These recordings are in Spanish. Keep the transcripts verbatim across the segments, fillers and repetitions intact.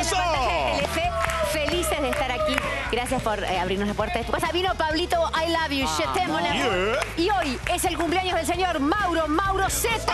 ¡Eso! Felices de estar aquí. Gracias por eh, abrirnos la puerta de tu casa. Vino Pablito, I love you, je t'aime, mon amour. Yeah. Y hoy es el cumpleaños del señor Mauro, Mauro Zeta.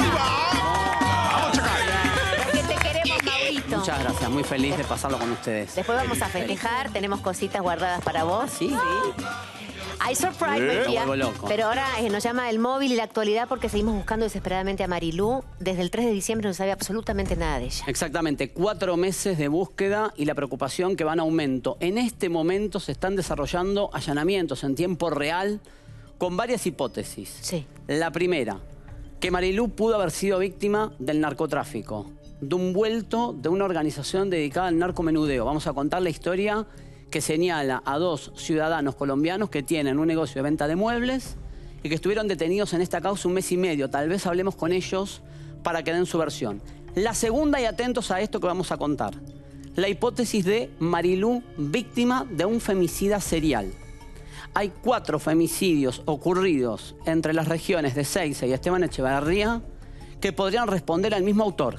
¡Vamos, chacal! Porque te queremos, Maurito. Muchas gracias, muy feliz de pasarlo con ustedes. Después vamos a festejar, tenemos cositas guardadas para vos. Sí, sí. Hay surprise, Eh. Matías. Me vuelvo loco. Pero ahora eh, nos llama el móvil y la actualidad porque seguimos buscando desesperadamente a Marilú. Desde el tres de diciembre no se sabe absolutamente nada de ella. Exactamente, cuatro meses de búsqueda y la preocupación que va en aumento. En este momento se están desarrollando allanamientos en tiempo real con varias hipótesis. Sí. La primera, que Marilú pudo haber sido víctima del narcotráfico, de un vuelto de una organización dedicada al narcomenudeo. Vamos a contar la historia que señala a dos ciudadanos colombianos que tienen un negocio de venta de muebles y que estuvieron detenidos en esta causa un mes y medio. Tal vez hablemos con ellos para que den su versión. La segunda, y atentos a esto que vamos a contar, la hipótesis de Marilú, víctima de un femicida serial. Hay cuatro femicidios ocurridos entre las regiones de Seiza y Esteban Echeverría que podrían responder al mismo autor.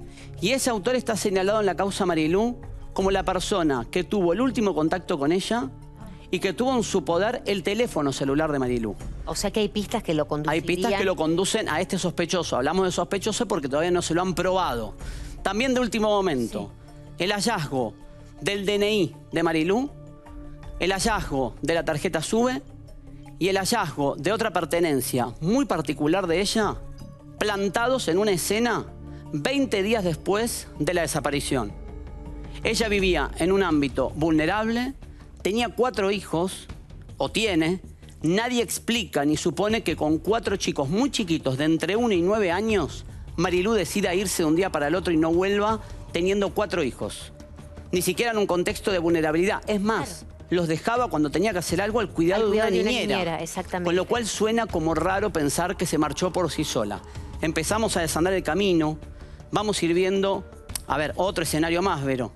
Y ese autor está señalado en la causa Marilú como la persona que tuvo el último contacto con ella y que tuvo en su poder el teléfono celular de Marilú. O sea que hay pistas que lo conducen. Hay pistas que lo conducen a este sospechoso. Hablamos de sospechoso porque todavía no se lo han probado. También de último momento, sí, el hallazgo del D N I de Marilú, el hallazgo de la tarjeta SUBE y el hallazgo de otra pertenencia muy particular de ella, plantados en una escena veinte días después de la desaparición. Ella vivía en un ámbito vulnerable, tenía cuatro hijos, o tiene. Nadie explica ni supone que con cuatro chicos muy chiquitos, de entre uno y nueve años, Marilú decida irse de un día para el otro y no vuelva teniendo cuatro hijos. Ni siquiera en un contexto de vulnerabilidad. Es más, claro, los dejaba cuando tenía que hacer algo al cuidado, al cuidado de, una de una niñera. niñera exactamente. Con lo cual suena como raro pensar que se marchó por sí sola. Empezamos a desandar el camino, vamos a ir viendo, a ver, otro escenario más, Vero.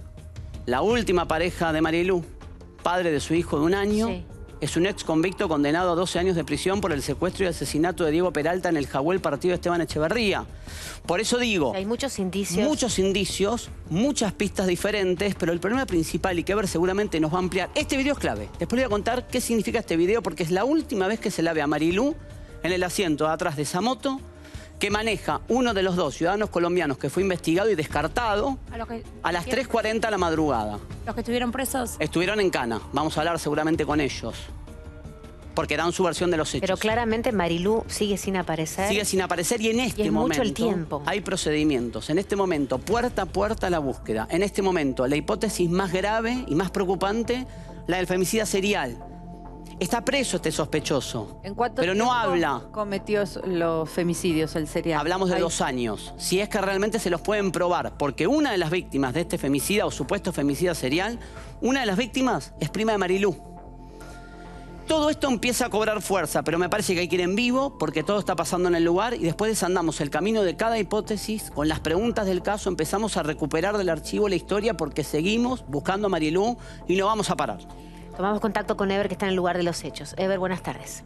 La última pareja de Marilú, padre de su hijo de un año, sí, es un ex convicto condenado a doce años de prisión por el secuestro y asesinato de Diego Peralta en el Jahuel, partido de Esteban Echeverría. Por eso digo... Hay muchos indicios. Muchos indicios, muchas pistas diferentes, pero el problema principal, y que ver seguramente nos va a ampliar... Este video es clave. Después le voy a contar qué significa este video, porque es la última vez que se la ve a Marilú en el asiento de atrás de esa moto que maneja uno de los dos ciudadanos colombianos que fue investigado y descartado a, lo que, a las tres cuarenta de la madrugada. ¿Los que estuvieron presos? Estuvieron en Cana. Vamos a hablar seguramente con ellos, porque dan su versión de los hechos. Pero claramente Marilú sigue sin aparecer. Sigue sin aparecer y en este y es momento mucho el tiempo. Hay procedimientos. En este momento, puerta a puerta la búsqueda. En este momento, la hipótesis más grave y más preocupante, la del femicida serial. Está preso este sospechoso, ¿En cuánto pero no tiempo habla. cometió los femicidios, el serial? Hablamos de Ahí. dos años. Si es que realmente se los pueden probar, porque una de las víctimas de este femicida o supuesto femicida serial, una de las víctimas es prima de Marilú. Todo esto empieza a cobrar fuerza, pero me parece que hay que ir en vivo porque todo está pasando en el lugar y después desandamos el camino de cada hipótesis con las preguntas del caso, empezamos a recuperar del archivo la historia porque seguimos buscando a Marilú y no vamos a parar. Tomamos contacto con Ever, que está en el lugar de los hechos. Ever, buenas tardes.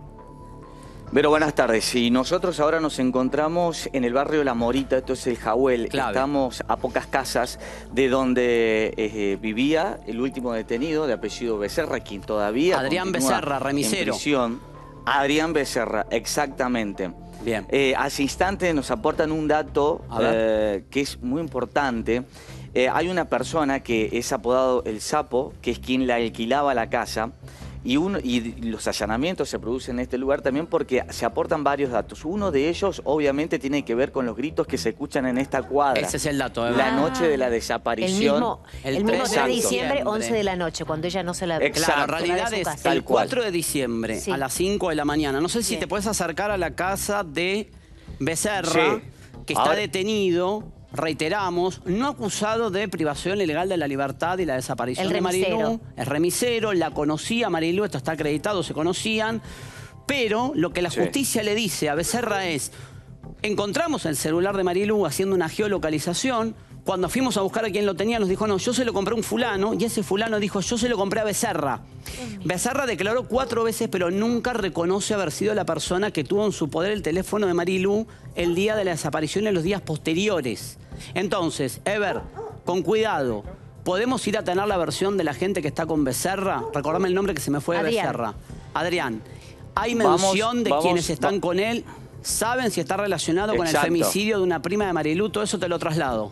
Pero buenas tardes. Y nosotros ahora nos encontramos en el barrio La Morita, esto es el Jahuel. Clave. Estamos a pocas casas de donde eh, vivía el último detenido de apellido Becerra, quien todavía Adrián Becerra, remisero. En prisión. Adrián Becerra, exactamente. Bien. Eh, hace instantes nos aportan un dato eh, que es muy importante. Eh, hay una persona que es apodado El Sapo, que es quien le alquilaba la casa, y, uno, y los allanamientos se producen en este lugar también porque se aportan varios datos. Uno de ellos, obviamente, tiene que ver con los gritos que se escuchan en esta cuadra. Ese es el dato, ¿eh? La Ah, noche de la desaparición. El mismo, el el mismo tres tres de de diciembre, diciembre. once de la noche, cuando ella no se la ve. Exacto. Claro, en realidad es Tal el cual. cuatro de diciembre, Sí. a las cinco de la mañana. No sé si Bien. te puedes acercar a la casa de Becerra, Sí. que está Ahora- detenido, reiteramos, no acusado de privación ilegal de la libertad y la desaparición El de remisero. Marilú. Es remisero, la conocía Marilú, esto está acreditado, se conocían, pero lo que la Sí. justicia le dice a Becerra es, encontramos el celular de Marilú haciendo una geolocalización. Cuando fuimos a buscar a quien lo tenía, nos dijo, no, yo se lo compré a un fulano, y ese fulano dijo, yo se lo compré a Becerra. Becerra declaró cuatro veces, pero nunca reconoce haber sido la persona que tuvo en su poder el teléfono de Marilú el día de la desaparición y en los días posteriores. Entonces, Ever, con cuidado. ¿Podemos ir a tener la versión de la gente que está con Becerra? Recordame el nombre que se me fue de Adrián. Becerra. Adrián, ¿hay Vamos, mención de vamos, quienes están va- con él? ¿Saben si está relacionado con el Exacto. femicidio de una prima de Marilú? Todo eso te lo traslado.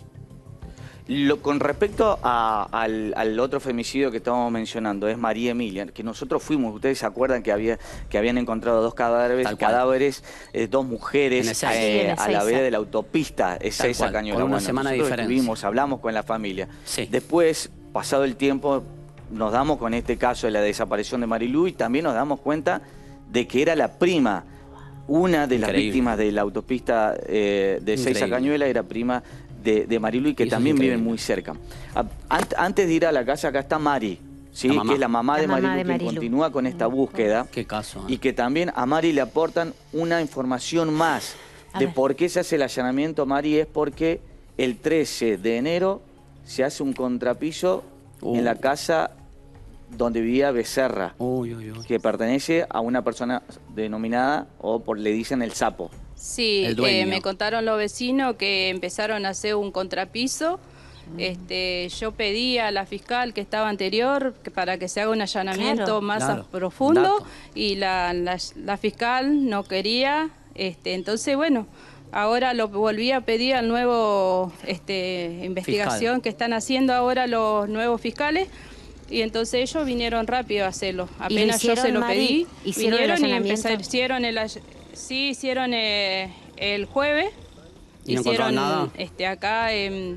Lo, con respecto a- al, al otro femicidio que estábamos mencionando, es María Emilia, que nosotros fuimos, ustedes se acuerdan que había que habían encontrado dos cadáveres, Tal cual. cadáveres, eh, dos mujeres En Ezeiza. eh, Sí, en a la Ezeiza. vera de la autopista Ezeiza cual, Cañuelas. con una Bueno, semana de nosotros diferencia. estuvimos, hablamos con la familia. Sí. Después, pasado el tiempo, nos damos con este caso de la desaparición de Marilú y también nos damos cuenta de que era la prima. Una de las Increíble. víctimas de la autopista eh, de Ezeiza Increíble. Cañuelas era prima de, de Marilú y que Y eso es también viven increíble. muy cerca. A- ant- antes de ir a la casa, acá está Mari, ¿sí? La mamá. Que es la mamá La de mamá Marilú, de quien Marilú. continúa con esta búsqueda. Qué caso. ¿eh? Y que también a Mari le aportan una información más A de ver. por qué se hace el allanamiento, Mari, es porque el trece de enero se hace un contrapiso Uh. en la casa donde vivía Becerra, Uy, uy, uy. que pertenece a una persona denominada, o por le dicen el sapo. Sí, El dueño. eh, me contaron los vecinos que empezaron a hacer un contrapiso. Este, yo pedí a la fiscal que estaba anterior que para que se haga un allanamiento Claro. más Claro, a- profundo dato. y la, la- la fiscal no quería. Este, entonces, bueno, ahora lo volví a pedir al nuevo este, investigación Fiscal. que están haciendo ahora los nuevos fiscales. Y entonces ellos vinieron rápido a hacerlo. ¿Y lo Apenas yo hicieron, se lo Mari? pedí, ¿Hicieron el vinieron y allanamiento? empezaron, hicieron el all- sí, hicieron eh, el jueves. ¿Y no encontraron nada? Este, acá em,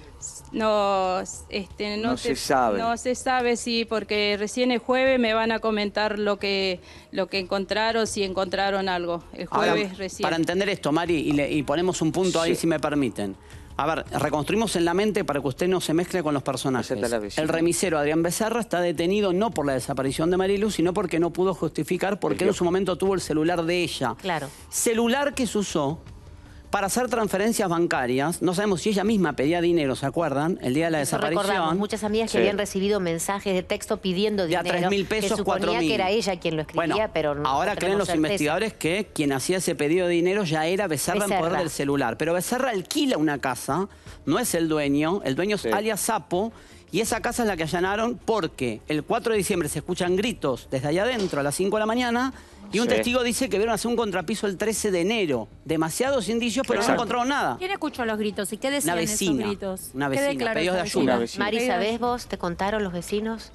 no, este, no, No se sabe. No se sabe, sí, porque recién el jueves me van a comentar lo que lo que encontraron, si encontraron algo. El Ahora, jueves recién. para entender esto, Mari, y, le- y ponemos un punto ahí, Sí. si me permiten. A ver, reconstruimos en la mente para que usted no se mezcle con los personajes. Esa está la vecina. El remisero Adrián Becerra está detenido no por la desaparición de Marilu, sino porque no pudo justificar por qué en su momento tuvo el celular de ella. Claro. Celular que se usó para hacer transferencias bancarias. No sabemos si ella misma pedía dinero, ¿se acuerdan? El día de la Eso desaparición. recordamos, muchas amigas que Sí. habían recibido mensajes de texto pidiendo De a dinero. tres mil pesos, que suponía cuatro mil. que era ella quien lo escribía, Bueno, pero no ahora no creen tenemos los certeza. investigadores que quien hacía ese pedido de dinero ya era Becerra, en Becerra. poder del celular. Pero Becerra alquila una casa, no es el dueño, el dueño Sí. es alias Sapo, y esa casa es la que allanaron porque el cuatro de diciembre se escuchan gritos desde allá adentro a las cinco de la mañana y un Sí. testigo dice que vieron hacer un contrapiso el trece de enero. Demasiados indicios, pero Exacto. no encontraron nada. ¿Quién escuchó los gritos y qué decían Una vecina, esos gritos? una ¿Qué vecina, declaró pedidos de esa ayuda. vecina? Una vecina. Mari, ¿sabés vos? ¿Te contaron los vecinos?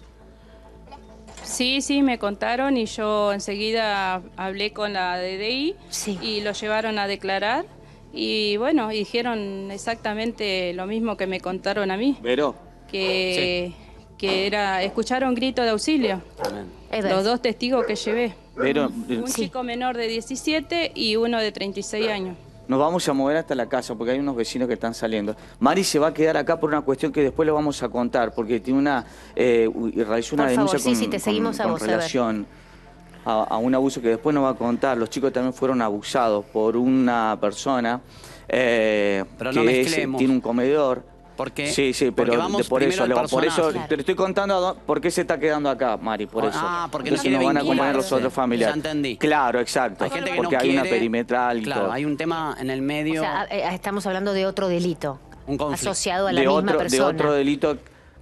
Sí, sí, me contaron y yo enseguida hablé con la D D I Sí. y lo llevaron a declarar. Y bueno, dijeron exactamente lo mismo que me contaron a mí, Vero, que, que era, escucharon grito de auxilio. Es verdad. Los dos testigos que llevé. Vero, Un Sí. chico menor de diecisiete y uno de treinta y seis años. nos vamos a mover hasta la casa porque hay unos vecinos que están saliendo. Mari se va a quedar acá por una cuestión que después le vamos a contar, porque tiene una eh, y realizó una Por denuncia favor, sí, con, sí, te seguimos con- a con vos, a ver. relación a, a un abuso que después nos va a contar. Los chicos también fueron abusados por una persona eh, Pero no que es- mezclemos. tiene un comedor. ¿Por qué? Sí, sí, Porque pero vamos de- por primero eso, al Leo, por eso personaje. te estoy contando a dó- por qué se está quedando acá, Mari, por eso. Ah, porque no Entonces quiere nos van a acompañar vincularse. los otros familiares. Ya entendí. Claro, exacto. Hay gente que porque no hay quiere, una perimetral y claro, todo. hay un tema en el O medio. sea, eh, estamos hablando de otro delito. Un conflicto. Asociado a la de misma otro, persona. de otro delito,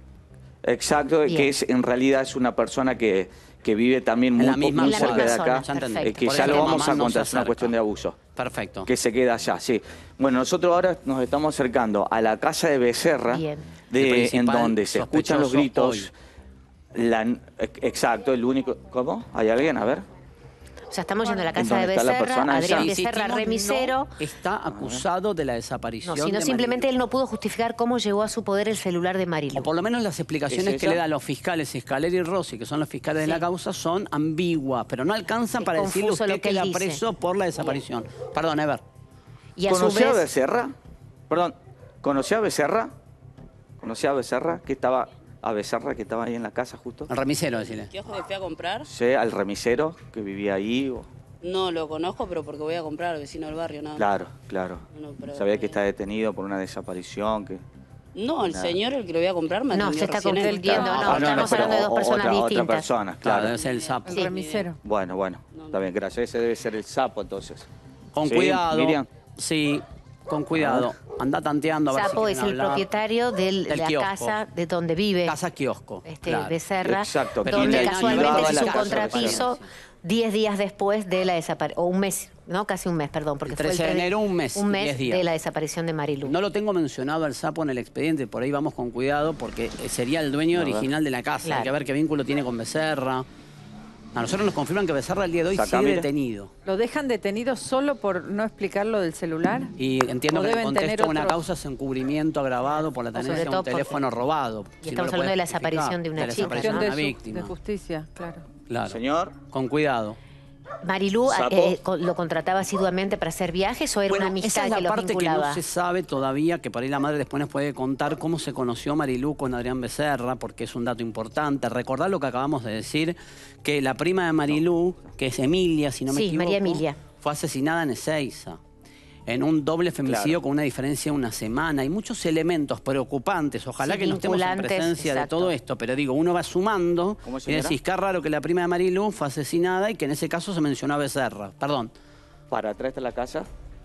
exacto, Bien. que es en realidad es una persona que, que vive también En muy, la po- misma muy En la cerca misma de zona, acá, Ya entendí. perfecto. eh, que Por ya eso lo la vamos mamá a no contar, se es una acerca. cuestión de abuso. Perfecto. Que se queda allá, sí. Bueno, nosotros ahora nos estamos acercando a la casa de Becerra, Bien. El de, en principal donde se escuchan los sospechoso gritos. La- exacto, el único... ¿Cómo? ¿Hay alguien? A ver. O sea, estamos yendo a la ¿En casa de dónde está la Becerra, persona Adrián esa? Becerra, Insistimos, remisero. no está acusado de la desaparición. No, sino de simplemente Marilu. él no pudo justificar cómo llegó a su poder el celular de O Marilu. por lo menos las explicaciones ¿Es que esa? le dan los fiscales Escalera y Rossi, que son los fiscales Sí. de la causa, son ambiguas, pero no alcanzan Es para decirle confuso usted lo que que él queda dice. preso por la desaparición. Perdón, Ever. Y a su ¿Conocía a vez, Becerra? Perdón, ¿conocía a Becerra? ¿Conocía a Becerra? Que estaba... A Becerra, que estaba ahí en la casa justo. El remisero, decirle. ¿Qué ojo que fui a comprar? Sí, al remisero que vivía ahí. o- No lo conozco, pero porque voy a comprar al vecino del barrio, nada. más. Claro, claro. No, pero- Sabía que está detenido por una desaparición. Que... No, el Nada. señor, el que lo voy a comprar, me No, atendió se está recién él. confundiendo, no, Ah, estamos pero hablando de dos o- personas otra, Otra distintas. persona, Claro, claro. debe ser el sapo. Sí. El remisero. Bueno, bueno, está bien, gracias. Ese debe ser el sapo, entonces. Con Sí, cuidado. Miriam. Sí. con cuidado. Anda tanteando a ver Sapo si es quieren el hablar. propietario del- de Del la kiosco. casa de donde vive Casa kiosco. este claro. Becerra, Exacto, pero donde le casualmente alquilaba se hizo la un casa, contrapiso parece. diez días después de la desaparición, o un mes, no, casi un mes, perdón, porque El fue el trece de tres enero, un mes, un mes diez días. de la desaparición de Marilu. No lo tengo mencionado al Sapo en el expediente, por ahí vamos con cuidado, porque sería el dueño A ver. original de la casa. Claro. Hay que ver qué vínculo tiene con Becerra. A nosotros nos confirman que Becerra el día de hoy Sacá, sigue mira. detenido. ¿Lo dejan detenido solo por no explicar lo del celular? Y entiendo ¿O que en el deben contexto tener de una otro- causa es encubrimiento agravado por la sobre tenencia de todo un teléfono porque- robado. y Si no estamos lo hablando puede de la justificar, desaparición de una de la chica, desaparición de, de una su- víctima. de justicia, claro. Claro. Señor. Con cuidado. Marilu Sapo. eh, co- lo contrataba asiduamente para hacer viajes o era Bueno, una amistad esa es la que los parte que vinculaba. no se sabe todavía, que por ahí la madre después nos puede contar cómo se conoció Marilu con Adrián Becerra, porque es un dato importante. Recordar lo que acabamos de decir, que la prima de Marilu, que es Emilia, si no me Sí, equivoco, María Emilia. fue asesinada en Ezeiza, en un doble femicidio Claro. con una diferencia de una semana. Hay muchos elementos preocupantes. Ojalá Sí, que no estemos en vinculantes, presencia de exacto. todo esto, pero digo, uno va sumando ¿Cómo, y señora? decís, qué raro que la prima de Marilu fue asesinada y que en ese caso se mencionó a Becerra. Perdón, Para atrás está la casa.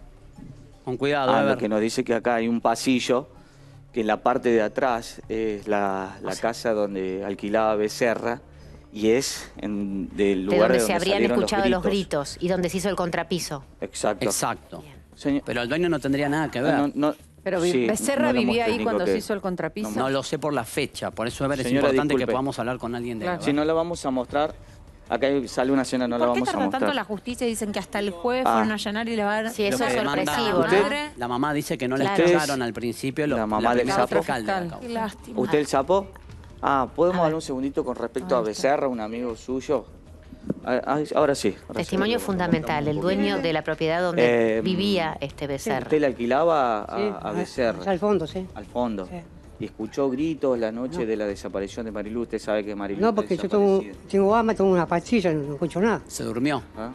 con cuidado, Ah, a lo ver. que nos dice que acá hay un pasillo, que en la parte de atrás es la, la casa donde alquilaba Becerra y es en, del De lugar donde de se donde habrían salieron escuchado los gritos. gritos y donde se hizo el contrapiso. Exacto. Exacto. Señor- Pero el dueño no tendría nada que ver. no, no- Pero vi- sí, Becerra no lo vivía mostré, ahí dijo cuando que- se hizo el contrapiso. No lo sé por la fecha, por eso a ver, es Señora, importante que disculpe. podamos hablar con alguien de Claro. él. Si no la vamos a mostrar, acá sale una escena, no la ¿Por qué vamos a tarda mostrar. tanto la justicia? Dicen que hasta el jueves Ah. fueron a allanar y le va a dar... Sí, eso Lo es que demanda sorpresivo, la ¿no? mamá, la mamá dice que no la Claro. escucharon al principio lo- La mamá del primera sapo. fiscal de la Fiscal. causa. Qué lástima. ¿Usted el sapo? Ah, ¿podemos A ver. hablar un segundito con respecto a Becerra, un amigo suyo? Ah, ah, Ahora sí. ahora Testimonio sí. fundamental, el dueño de la propiedad donde Eh, vivía este Becerra. ¿Usted le alquilaba a, Sí, a Becerra? Al fondo, sí. Al fondo. Sí. ¿Y escuchó gritos la noche de la desaparición de Marilu? Usted sabe que Marilu No, está porque yo tengo, desaparecida. tengo asma, tengo una pastilla, no escucho nada. Se durmió. ¿Ah?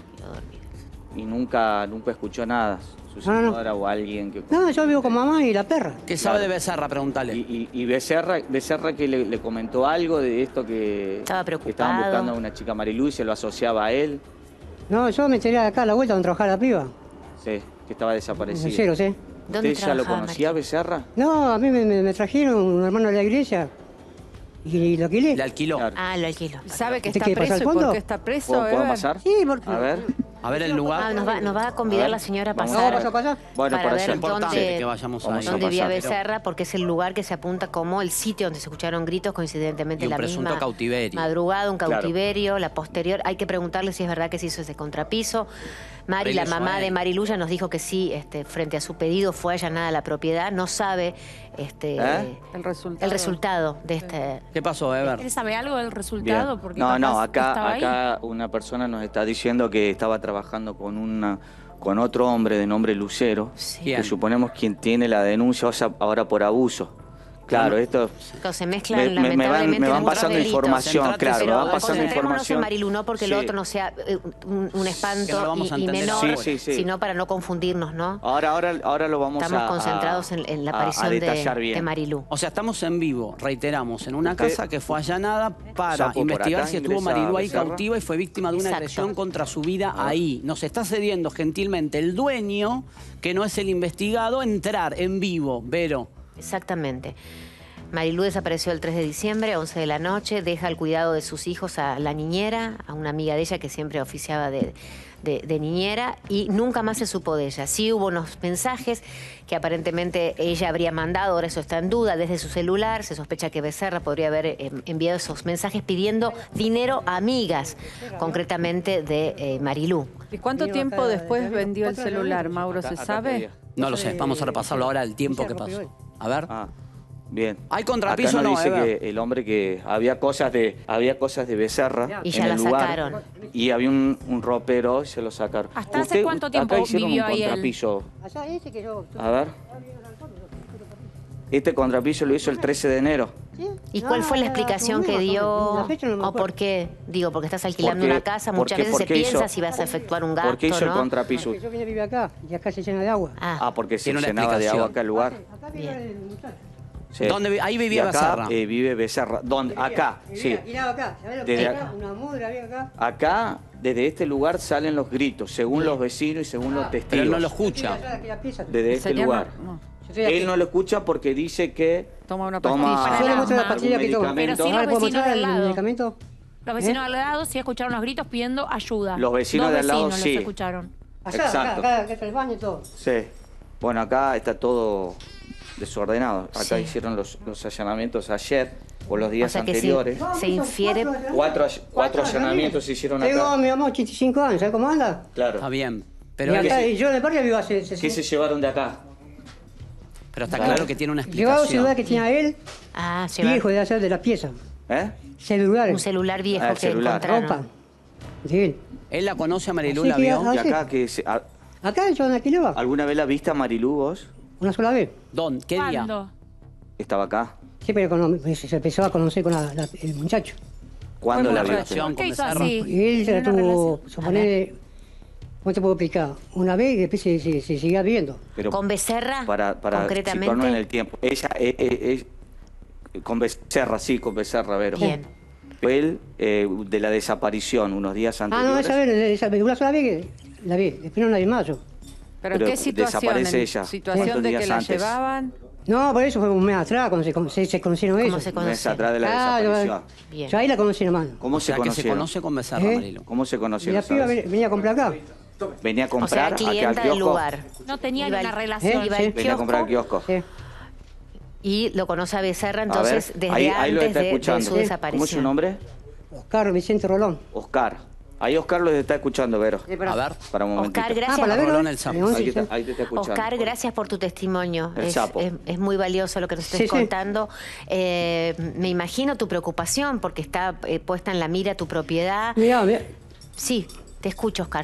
Y nunca, nunca escuchó nada. Su No, no. señora o alguien que... No, yo vivo con mamá y la perra. ¿Qué sabe de Becerra? Pregúntale. Y, y- y Becerra, Becerra que le, le comentó algo de esto que... Estaba que preocupado. estaban buscando a una chica Marilu y se lo asociaba a él. No, yo me tiré acá a la vuelta donde trabajaba la piba. Sí, que estaba desaparecido. En cero, sí. ¿Dónde ¿Usted ya lo trabajaba conocía, Marilu? Becerra? No, a mí me, me- me trajeron un hermano de la iglesia y lo alquilé. Le alquiló. Claro. Ah, lo alquilo. ¿Sabe que ¿Usted está quiere pasar preso y al por fondo? qué está preso? ¿Puedo, ¿puedo Ever? pasar? Sí, porque... A ver. A ver el lugar. Ah, nos va, nos va a convidar A ver, la señora a vamos pasar a ver. ¿Pasa, pasa? Bueno, para por ver eso. importante dónde, que vayamos Vamos a dónde vivía pasar. Becerra, porque es el lugar que se apunta como el sitio donde se escucharon gritos, coincidentemente Y un la presunto misma cautiverio. madrugada, un Claro. cautiverio, la posterior. Hay que preguntarle si es verdad que se hizo ese contrapiso. Mari, la Regreso mamá a él. de Mariluya, nos dijo que sí, este, frente a su pedido fue allanada la propiedad. No sabe este, ¿Eh? El resultado. el resultado de este... ¿Qué pasó, Ever? ¿Él sabe algo del resultado? Bien. Porque No, no, capaz acá, estaba ahí. acá una persona nos está diciendo que estaba trabajando con una con otro hombre de nombre Lucero, Sí. que Bien. suponemos quien tiene la denuncia o sea, ahora por abuso. Claro, esto Claro, se mezclan me, me- me van, lamentablemente me van muchos pasando delitos. información, Centrate, claro, me Pero van pasando concentrémonos información. en Marilu, no porque Sí. lo otro no sea eh, un, un espanto Que no lo vamos a y, y entender menor, ahora. Sí, sí, sí. sino para no confundirnos, ¿no? Ahora, ahora, ahora lo vamos Estamos a, concentrados a- en, en la a- a aparición de, detallar bien. de Marilu. O sea, estamos en vivo, reiteramos, en una Usted- casa que fue allanada para Sapo, por investigar acá si estuvo ingresa Marilu ahí Becerra. cautiva y fue víctima de una Exacto. agresión contra su vida ahí. Nos está cediendo gentilmente el dueño, que no es el investigado, entrar en vivo, Vero. Exactamente. Marilu desapareció el tres de diciembre, once de la noche, deja al cuidado de sus hijos a la niñera, a una amiga de ella que siempre oficiaba de, de- de niñera, y nunca más se supo de ella. Sí hubo unos mensajes que aparentemente ella habría mandado, ahora eso está en duda, desde su celular. Se sospecha que Becerra podría haber eh, enviado esos mensajes pidiendo dinero a amigas, concretamente de eh, Marilu. ¿Y cuánto Vino tiempo acá, después acá, vendió el acá, acá, celular, acá, Mauro? ¿Se acá, acá sabe? pedía. No lo sé, vamos a repasarlo ahora el tiempo que pasó. A ver. Ah, bien. ¿Hay contrapiso Acá o nos no, dice Ever? que el hombre que había cosas de había cosas de Becerra Y ya en la el lugar sacaron. y había un, un ropero y se lo sacaron. ¿Hasta hace cuánto acá tiempo hicieron vivió un ahí él? contrapiso. Allá ese que yo... A ver. Este contrapiso lo hizo el trece de enero. ¿Sí? ¿Y No, cuál fue la era explicación como que más o menos. dio? La fecha no me ¿O acuerdo. por qué? Digo, porque estás alquilando Porque- una casa, muchas porque- veces se porque piensa hizo- si vas a efectuar un gasto, ¿Por qué hizo el ¿no? contrapiso? Porque yo vine a vivir acá y acá se llena de agua. Ah, Ah, porque se Tiene una llenaba de explicación. agua acá el lugar. Acá vive el muchacho. Sí. ¿Dónde vi- ahí vivía Y acá, Becerra? eh, vive Becerra. ¿Dónde? Acá, Vivía sí. alquilado acá. ¿Sabés lo que Desde es acá. acá? Una mudra había acá. Acá, desde este lugar salen los gritos, según los vecinos y según los testigos. Pero él no lo escucha. Desde este señor lugar. no- no. Él no lo escucha porque dice que Toma una toma pastilla. Yo le muestro la algún pastilla que toma. Pero sí ¿Ahora los puedo vecinos mostrar del el lado. medicamento? Los vecinos al lado sí escucharon los gritos pidiendo ayuda. Los vecinos Dos de al lado vecinos sí. los escucharon. Allá, Exacto. acá, acá, acá está el baño y todo. Sí. Bueno, acá está todo desordenado. Acá Sí. hicieron los, los allanamientos ayer o los O días sea que sí, anteriores. se infiere... Cuatro, all- cuatro allanamientos se hicieron Tengo acá. a mi mamá ochenta y cinco años, ¿sabes cómo anda? Claro. Está bien. Pero, y, él- acá, y yo en el barrio vivo hace... hace- ¿Qué se llevaron de acá? pero está claro que tiene una Llevaba un celular explicación. que tenía él, Ah, lleva viejo de hacer de la pieza. ¿Eh? Celulares, un celular viejo Ah, el que celular. encontraron. ropa. De él. ¿Él la conoce a Marilú? Sí, ¿La que vio? Ah, ¿Y sí. acá que se- a- Acá yo en alquilaba, alguna vez la viste a Marilú vos? una sola vez. ¿Dónde? ¿Qué día? ¿Cuándo? Estaba acá. Siempre cono- se empezó a conocer con la- la- el muchacho. ¿Cuándo ¿Fue la una viste? relación ¿Qué con hizo Becerra? así? Y él se la Tiene una tuvo, relación. suponer, ¿cómo te puedo explicar? Una vez y después se, se, se seguía viendo. Pero ¿Con Becerra, para, para concretamente? situarnos en el tiempo. Ella, eh, eh, eh, con Becerra, sí, con Becerra, Vero. Bien. Él, eh, de la desaparición, unos días Ah, no, anteriores. esa vez, esa vez, una sola vez que la vi, después no la vi más yo. ¿Pero en Pero qué situación? desaparece ¿En ella. situación ¿Cuántos de que días la antes? llevaban? No, por eso fue un mes atrás cuando se, se, se conocieron ¿Cómo ellos. se Un mes conocen? atrás de la Ah, desaparición. Bien. yo ahí la conocí nomás. ¿Cómo O se sea, que se conocieron? conoce con Becerra, ¿Eh? Marilú. ¿Cómo se Y conocieron? la piba sabes? ven- venía a comprar acá. Venía a O sea, comprar aquí al clienta del kiosco. lugar. No tenía Iba ni una al- relación. ¿Eh? Iba Sí. al Venía a comprar al kiosco kiosco. Sí. y lo conoce a Becerra, A entonces, ver, desde ahí, ahí lo antes está de, de escuchando. su ¿Cómo desaparición. es su nombre? Oscar Vicente Rolón. Oscar. Ahí Oscar lo está escuchando, Vero. Sí, pero- A ver. Para un momentito. Oscar, Ah, gracias. para la Rolón Vero. el sapo. Eh, once, Ahí te, sí. está- ahí te está escuchando. Oscar, gracias por tu testimonio. El Es, sapo. es- es muy valioso lo que nos estés Sí, sí. contando. Eh, me imagino tu preocupación porque está eh, puesta en la mira tu propiedad. Mirá, mirá, Sí, te escucho, Oscar.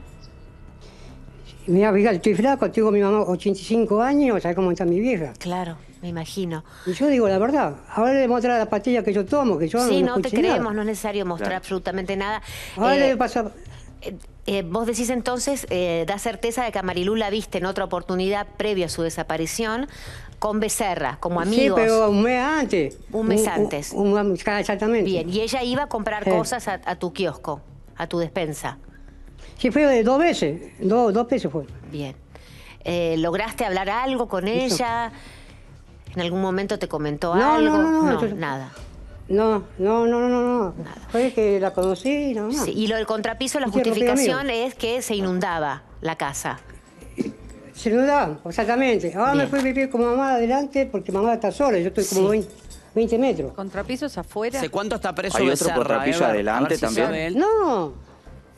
mirá, fíjate, estoy flaco, tengo mi mamá ochenta y cinco años, ¿sabes cómo está mi vieja? Claro, me imagino. Y yo digo la verdad, ahora le mostrar la pastilla que yo tomo, que yo Sí, no, no te escuché creemos, nada. no es necesario mostrar Claro. absolutamente nada. Ahora Eh, le pasa... eh, eh, vos decís entonces, eh, da certeza de que a Marilú la viste en otra oportunidad previo a su desaparición con Becerra, como Sí, amigos. pero un mes antes. Un mes antes. Un, un- exactamente. Bien, y ella iba a comprar Sí. cosas a, a tu kiosco, a tu despensa. Sí, fue dos veces, dos, dos veces fue. Bien. Eh, ¿Lograste hablar algo con Eso. ella? ¿En algún momento te comentó No, algo? no, no, no, yo- nada. No, no, no, no, no, no. Fue que la conocí y nada más. Sí, y lo del contrapiso, la Un tierno justificación amigo. es que se inundaba la casa. Se lo da, exactamente. Ahora Bien. me fui a vivir con mamá adelante porque mamá está sola, yo estoy como Sí. veinte, veinte metros. ¿Contrapisos afuera? ¿Hace cuánto está preso Hay otro Becerra, contrapiso Ever? adelante A ver si también. sabe él. No,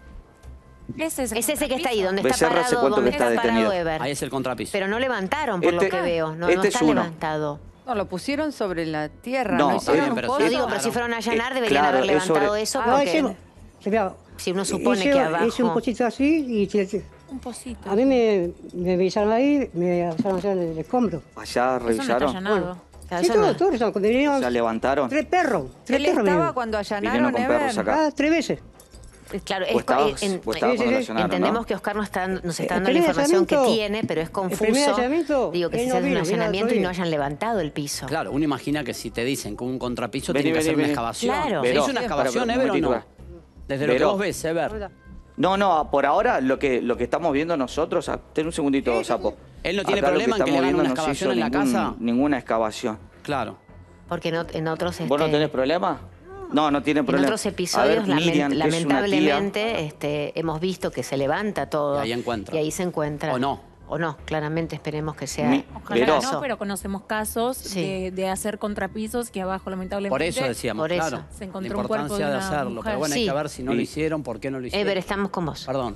Ese es, el Es ese que está ahí, contrapiso. donde está Becerra, ¿hace parado, cuánto donde que está está parado detenido? Ever. Ahí es el contrapiso. Pero no levantaron, por Este- lo que veo. No, este no es está uno. levantado. No, lo pusieron sobre la tierra. No, No, hicieron eh, un pero pozo. sí, Yo digo, pero claro. si fueron a allanar, Eh, deberían claro, haber es sobre- levantado eso, no, porque hicimos- se vea, si uno supone hice, que abajo... hice un poquito así y te- te- Un pocito. a mí me, me revisaron ahí, me avisaron hacer el escombro. Allá Eso no está revisaron. allanado. Claro, Sí, eso todo, no- todo, todo, cuando vinieron ¿Ya levantaron? tres perros, tres Él perros estaba vinieron. cuando Vinieron allanaron con Ever. perros acá. Ah, tres veces. Claro, ¿O es, estabas, en- o estabas sí, cuando sí, lo allanaron, entendemos no? que Oscar nos está, nos está El dando la primer información que allanamiento- tiene, pero es el primer confuso. allanamiento, Digo que él si no se hace un vino, vino allanamiento otro y día. no hayan levantado el piso. Claro, uno imagina que si te dicen que hubo un contrapiso Vení, tiene que vení, hacer una vení. excavación. Claro. ¿Se Veró. hizo una excavación, Para, Ever, o un no? momentito, Desde lo que Veró. vos ves, Ever. No, no, por ahora lo que, lo que estamos viendo nosotros, ah, ten un segundito, Sapo. Él no tiene Acá lo problema en que le estamos hagan viendo una no se excavación hizo en la ningún- casa. Ninguna excavación. Claro. Porque en, ot- en otros... ¿Vos no este, tenés problema? No, no tiene En problema. otros A episodios, ver, lamen- Miriam, que es una tía, lamentablemente, este, hemos visto que se levanta todo. Y ahí encuentra. Y ahí se encuentra. O no. O no, claramente esperemos que sea Mi- Ojalá Veró. que no, pero conocemos casos Sí. de, de hacer contrapisos que abajo lamentablemente Por eso decíamos, Por eso. claro. se encontró la un cuerpo importancia de de, una hacerlo. mujer. Pero bueno, Sí. hay que ver si no lo Sí. hicieron, por qué no lo hicieron. Ever, estamos con vos. Perdón.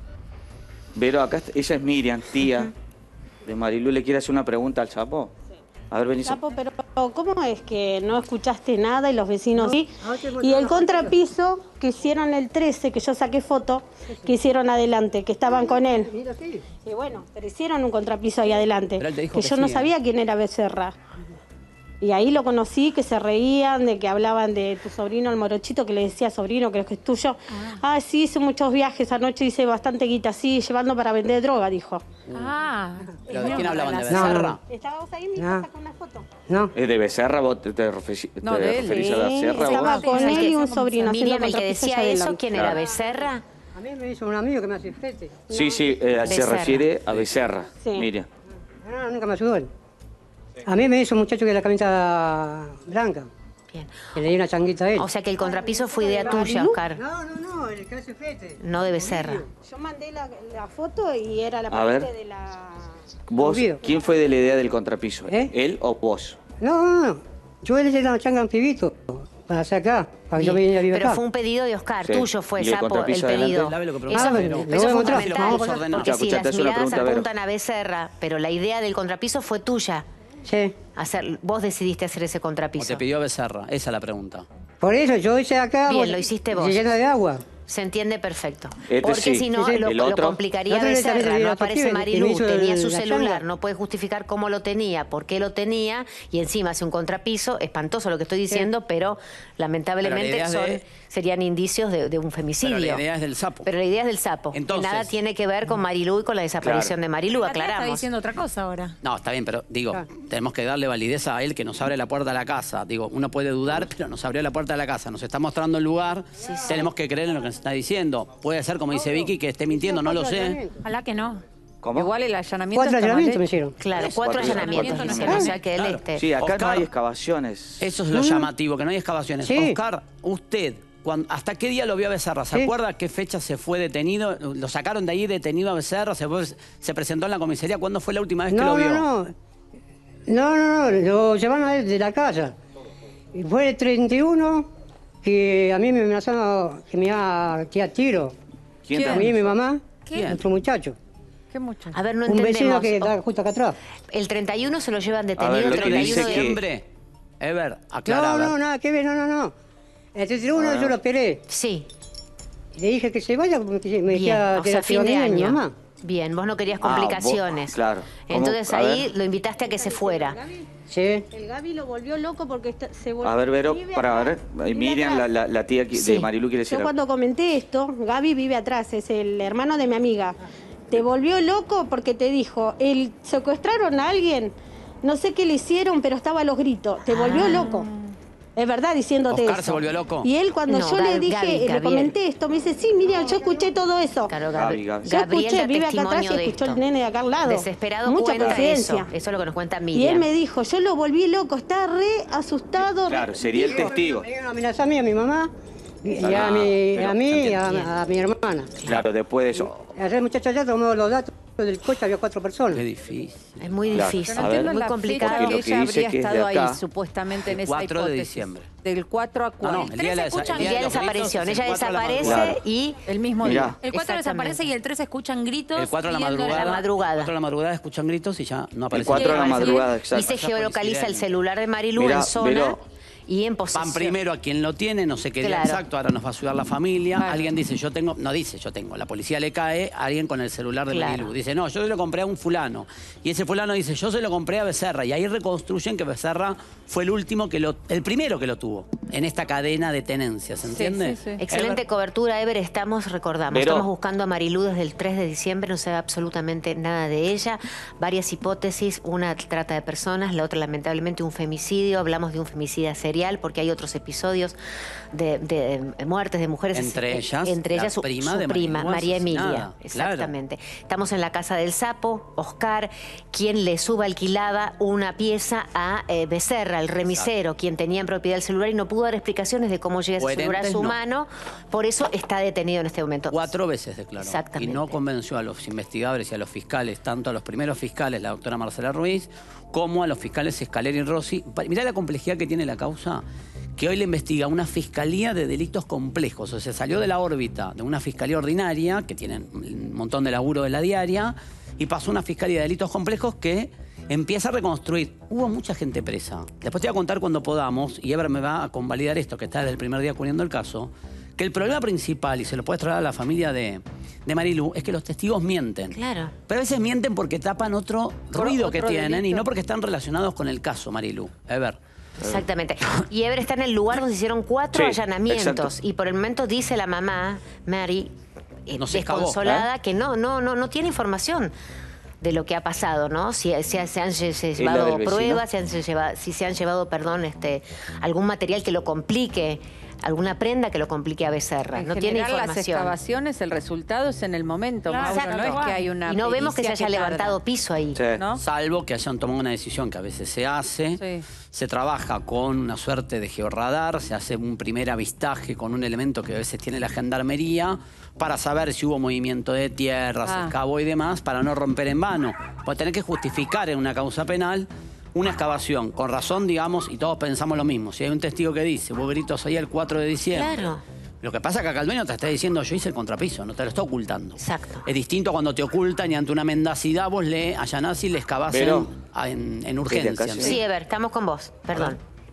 Vero, acá está- ella es Miriam, tía de Marilú. ¿Le quiere hacer una pregunta al Sapo? A ver, vení. Sapo, pero ¿cómo es que no escuchaste nada y los vecinos sí? Y el contrapiso que hicieron el trece, que yo saqué foto, que hicieron adelante, que estaban con él. Y bueno, pero hicieron un contrapiso ahí adelante, Pero él te dijo que que yo no sí, ¿eh? sabía quién era Becerra. Y ahí lo conocí, que se reían, de que hablaban de tu sobrino, el morochito, que le decía sobrino, creo que es tuyo. Ah, ah sí, hice muchos viajes, anoche hice bastante guita, sí, llevando para vender droga, dijo. Ah. ¿Pero de quién hablaban? ¿De No, Becerra? no. ¿Estabas ahí, mi No. con una foto? No. ¿Es de Becerra? ¿Vos te, te referís, No, te de él. referís a Becerra? Estaba vos? con él y un sobrino. Miriam, haciendo el que contrapiso decía allá eso, adelante. ¿quién Claro. era? ¿Becerra? A mí me hizo un amigo que me hace frente. Sí, sí, eh, se Becerra. refiere a Becerra, Sí. Miriam. No, nunca me ayudó él. A mí me hizo un muchacho que la camisa blanca. Bien. Que le di una changuita a él. O sea que el contrapiso fue idea tuya, Oscar, No, no, no, el que hace frente. no de Becerra. Yo mandé la, la foto y era la A ver. parte de la... ¿Vos, Olvido. quién fue de la idea del contrapiso? ¿Eh? ¿Él o vos? No, no, no. Yo le di una changa a un pibito para hacer acá, para que yo Bien. viniera a vivir Pero acá. fue un pedido de Oscar, Sí. tuyo fue, ¿Y el Sapo, el contrapiso pedido. adelante? Dame lo que Eso, preguntaste. Ah, bueno, eso lo es voy a mostrar. fundamental, Vamos a ordenar. porque Escucha, si escucha, te las hace una miradas pregunta, Vero. apuntan a Becerra, pero la idea del contrapiso fue tuya. Sí. Hacer, vos decidiste hacer ese ¿O contrapiso. te pidió Becerra? Esa es la pregunta. Por eso yo hice acá. Bien, vos- lo hiciste vos. Llena de agua. Se entiende perfecto. Este Porque sí. si no, Sí, sí. lo, El lo otro. complicaría El otro le también Becerra. le dio No a aparece Paquive, que me Marilú, hizo tenía el- su la celular, changa. no puede justificar cómo lo tenía, por qué lo tenía, y encima hace un contrapiso. Espantoso lo que estoy diciendo, pero lamentablemente Pero la idea son, es de- serían indicios de, de un femicidio. Pero la idea es del Sapo. Pero la idea es del Sapo. que Entonces- nada tiene que ver con Marilú y con la desaparición Claro. de Marilú, La tía está aclaramos. diciendo otra cosa ahora. No, está bien, pero digo, Claro. tenemos que darle validez a él que nos abre la puerta a la casa. Digo, uno puede dudar, pero nos abrió la puerta de la casa, nos está mostrando el lugar, tenemos que creer en lo que nos está diciendo. Puede ser, como dice Vicky, que esté mintiendo, no lo sé. Ojalá que no. ¿Cómo? Igual el allanamiento Cuatro está mal allanamientos me hecho. hicieron. Claro, Eso, cuatro cuatro allanamientos allanamientos, hicieron, o sea que él Claro. este, Sí, acá no Oscar- hay excavaciones. Eso es lo llamativo, que no hay excavaciones. Sí. Oscar, usted, cuan- ¿hasta qué día lo vio a Becerra? ¿Se Sí. acuerda qué fecha se fue detenido? ¿Lo sacaron de ahí detenido a Becerra? ¿Se, fue- se presentó en la comisaría? ¿Cuándo fue la última vez que No, lo vio? no, no. No, no, no. Lo llevaron a él de la casa. Y fue el treinta y uno que a mí me amenazaron que me iba a tirar tiro. ¿Quién A te mí y mi amenazó? mamá, ¿Quién? otro muchacho. Qué mucho. A ver, no un vecino entendemos. que está justo acá atrás. El treinta y uno se lo llevan A ver, detenido, lo el que treinta y dice uno de que- Diciembre. Ever, aclara. No, a ver. no, nada que ver, no, no, no. El treinta y uno Ah. yo lo esperé. Sí, Le dije que se vaya porque me bien, decía o que sea, era fin de tío mío y mi año. mamá. Bien, vos no querías Ah, vos- complicaciones. claro. ¿Cómo? Entonces A ahí ver. lo invitaste a que se fuera. Sí. El Gaby lo volvió loco porque está- se volvió... A ver, Vero, vive para atrás, ver. vive Miriam, atrás. la, la, la tía qui- Sí. de Marilú quiere decir Yo algo. cuando comenté esto, Gaby vive atrás, es el hermano de mi amiga. Te volvió loco porque te dijo, el secuestraron a alguien, no sé qué le hicieron, pero estaba a los gritos. Te volvió Ah. loco. Es verdad, diciéndote ¿Oscar eso. se volvió loco? Y él cuando No, yo Gab- le dije, Gaby, le Gabriel. comenté esto, me dice, sí, Miriam, yo escuché todo eso. Claro, Gaby, Gab- Gaby. Yo Gabriel escuché, da vive acá atrás testimonio y de escuchó esto. el nene de acá al lado. Desesperado Mucha cuenta confidencia. eso. Eso es lo que nos cuenta Y Miriam. él me dijo, yo lo volví loco, está re asustado. re- Claro, sería el testigo. Me iban a amenazar a mí, a mi mamá, y y Ah, a mi, pero a mí y bien. a, a mi hermana. Claro, después de eso. Ayer el muchacho allá tomó los datos del coche, había cuatro personas. Qué difícil. Es muy Claro. difícil, Yo no A ver. entiendo muy la complicado. fecha Porque que lo que ella dice habría que es de estado acá. ahí, supuestamente, en El esa cuatro de hipótesis. diciembre. Del cuatro a No, cuatro. no, el día de la, El tres se el El día de los gritos desaparición. es el Ella cuatro de la desaparece madrugada. y El mismo Mirá. día. El cuatro desaparece Exactamente. y el tres escuchan gritos. El cuatro de la pidiendo- madrugada. la madrugada. El cuatro de la madrugada escuchan gritos y ya no aparece. El cuatro de la Sí, madrugada, y exacto. se geolocaliza el celular de Marilú Mirá, en zona Vero. y en posesión. Van primero a quien lo tiene, no sé qué día Claro. exacto, ahora nos va a ayudar la familia. Claro. Alguien dice, yo tengo, no dice, yo tengo, la policía le cae a alguien con el celular de Claro. Marilú. Dice, no, yo se lo compré a un fulano. Y ese fulano dice, yo se lo compré a Becerra. Y ahí reconstruyen que Becerra fue el último que lo, el primero que lo tuvo en esta cadena de tenencia, ¿se entiende? sí, sí. Excelente cobertura, Ever. Estamos, recordamos, Pero- estamos buscando a Marilú desde el tres de diciembre, no se ve absolutamente nada de ella. Varias hipótesis, una trata de personas, la otra lamentablemente un femicidio. Hablamos de un femicida serial porque hay otros episodios de, de, de muertes de mujeres. Entre Eh, ellas, entre la ellas su prima su de prima, Marilú María Emilia. asesinada, claro. Exactamente. Estamos en la casa del Sapo, Oscar, quien le subalquilaba una pieza a eh, Becerra, el remisero, quien tenía en propiedad el celular y no pudo dar explicaciones de cómo llega ese celular a Coherentes, su no. mano. Por eso está detenido en este momento. Cuatro veces declaró. Exactamente. Y no convenció a los investigadores y a los fiscales, tanto a los primeros fiscales, la doctora Marcela Ruiz, como a los fiscales Escaleri y Rossi. Pa- Mirá la complejidad que tiene la causa, que hoy le investiga una fiscalía de delitos complejos. O sea, salió de la órbita de una fiscalía ordinaria, que tiene un montón de laburo de la diaria, y pasó a una fiscalía de delitos complejos que empieza a reconstruir. Hubo mucha gente presa. Después te voy a contar cuando podamos, y Eber me va a convalidar esto, que está desde el primer día cubriendo el caso, que el problema principal, y se lo puedes traer a la familia de, de Marilú, es que los testigos mienten. Claro. Pero a veces mienten porque tapan otro ruido que otro tienen y delito. no porque están relacionados con el caso, Marilú. Eber. Exactamente. Y Ever está en el lugar donde se hicieron cuatro Sí, allanamientos. exacto. Y por el momento dice la mamá, Mary, eh, No se escapó, desconsolada, ¿eh? que no, no, no, no tiene información de lo que ha pasado, ¿no? Si, si se han lle- se ¿Y la del llevado vecino? pruebas, si, han lleva- si se han llevado, perdón, este, algún material que lo complique, alguna prenda que lo complique a Becerra. En No tiene general, las información. excavaciones, el resultado es en el momento, Claro, Mauro, no exacto. es que hay una Y no vemos que se pericia haya tarda, levantado piso ahí. Sí. ¿no? Salvo que hayan tomado una decisión que a veces se hace. Sí. Se trabaja con una suerte de georradar, se hace un primer avistaje con un elemento que a veces tiene la gendarmería para saber si hubo movimiento de tierra, Ah. se excavó y demás, para no romper en vano. Pues tener que justificar en una causa penal una excavación, con razón, digamos, y todos pensamos lo mismo. Si hay un testigo que dice, hubo gritos ahí el cuatro de diciembre. Claro. Lo que pasa es que acá el dueño te está diciendo, yo hice el contrapiso, no te lo está ocultando. Exacto. Es distinto cuando te ocultan y ante una mendacidad vos le allanás y le excavás en, Pero- en, en acá urgencia. sí. Sí, Ever, estamos con vos. Perdón.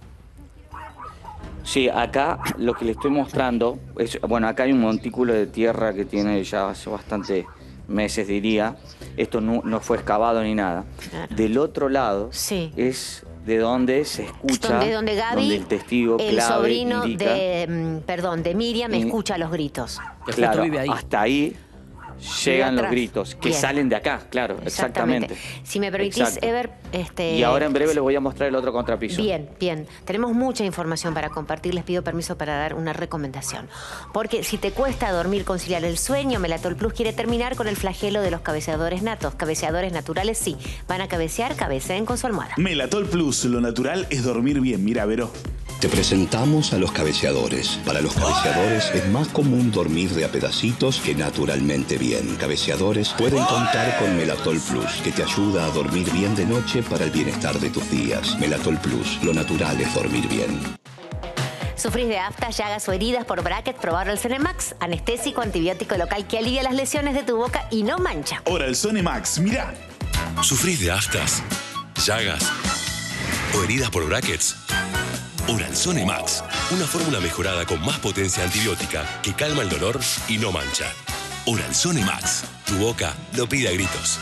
Sí, acá lo que le estoy mostrando, es, bueno, acá hay un montículo de tierra que tiene ya hace bastante meses, diría. Esto no, no fue excavado ni nada. Claro. Del otro lado Sí. es de donde se escucha, Donde, donde Gaby, donde el testigo el clave sobrino indica, de, mm, perdón, de Miriam, Y- escucha los gritos. Que justo claro, vive ahí. hasta ahí llegan los atrás. gritos, que Bien. salen de acá, claro, exactamente. Si me permitís, Exacto. Ever, este... Y ahora en breve les voy a mostrar el otro contrapiso. Bien, bien. Tenemos mucha información para compartir. Les pido permiso para dar una recomendación. Porque si te cuesta dormir, conciliar el sueño, Melatol Plus quiere terminar con el flagelo de los cabeceadores natos. Cabeceadores naturales, sí. Van a cabecear, cabeceen con su almohada. Melatol Plus, lo natural es dormir bien. Mira, Vero. Te presentamos a los cabeceadores. Para los cabeceadores es más común dormir de a pedacitos que naturalmente bien. Cabeceadores pueden contar con Melatol Plus, que te ayuda a dormir bien de noche para el bienestar de tus días. Melatol Plus, lo natural es dormir bien. ¿Sufrís de aftas, llagas o heridas por bracket? Probar el Cenemax, anestésico antibiótico local que alivia las lesiones de tu boca y no mancha. Oralzone Max, mira. ¿Sufrís de aftas, llagas o heridas por brackets? Oralzone Max, una fórmula mejorada con más potencia antibiótica que calma el dolor y no mancha. Oralzone Max, tu boca lo pide a gritos.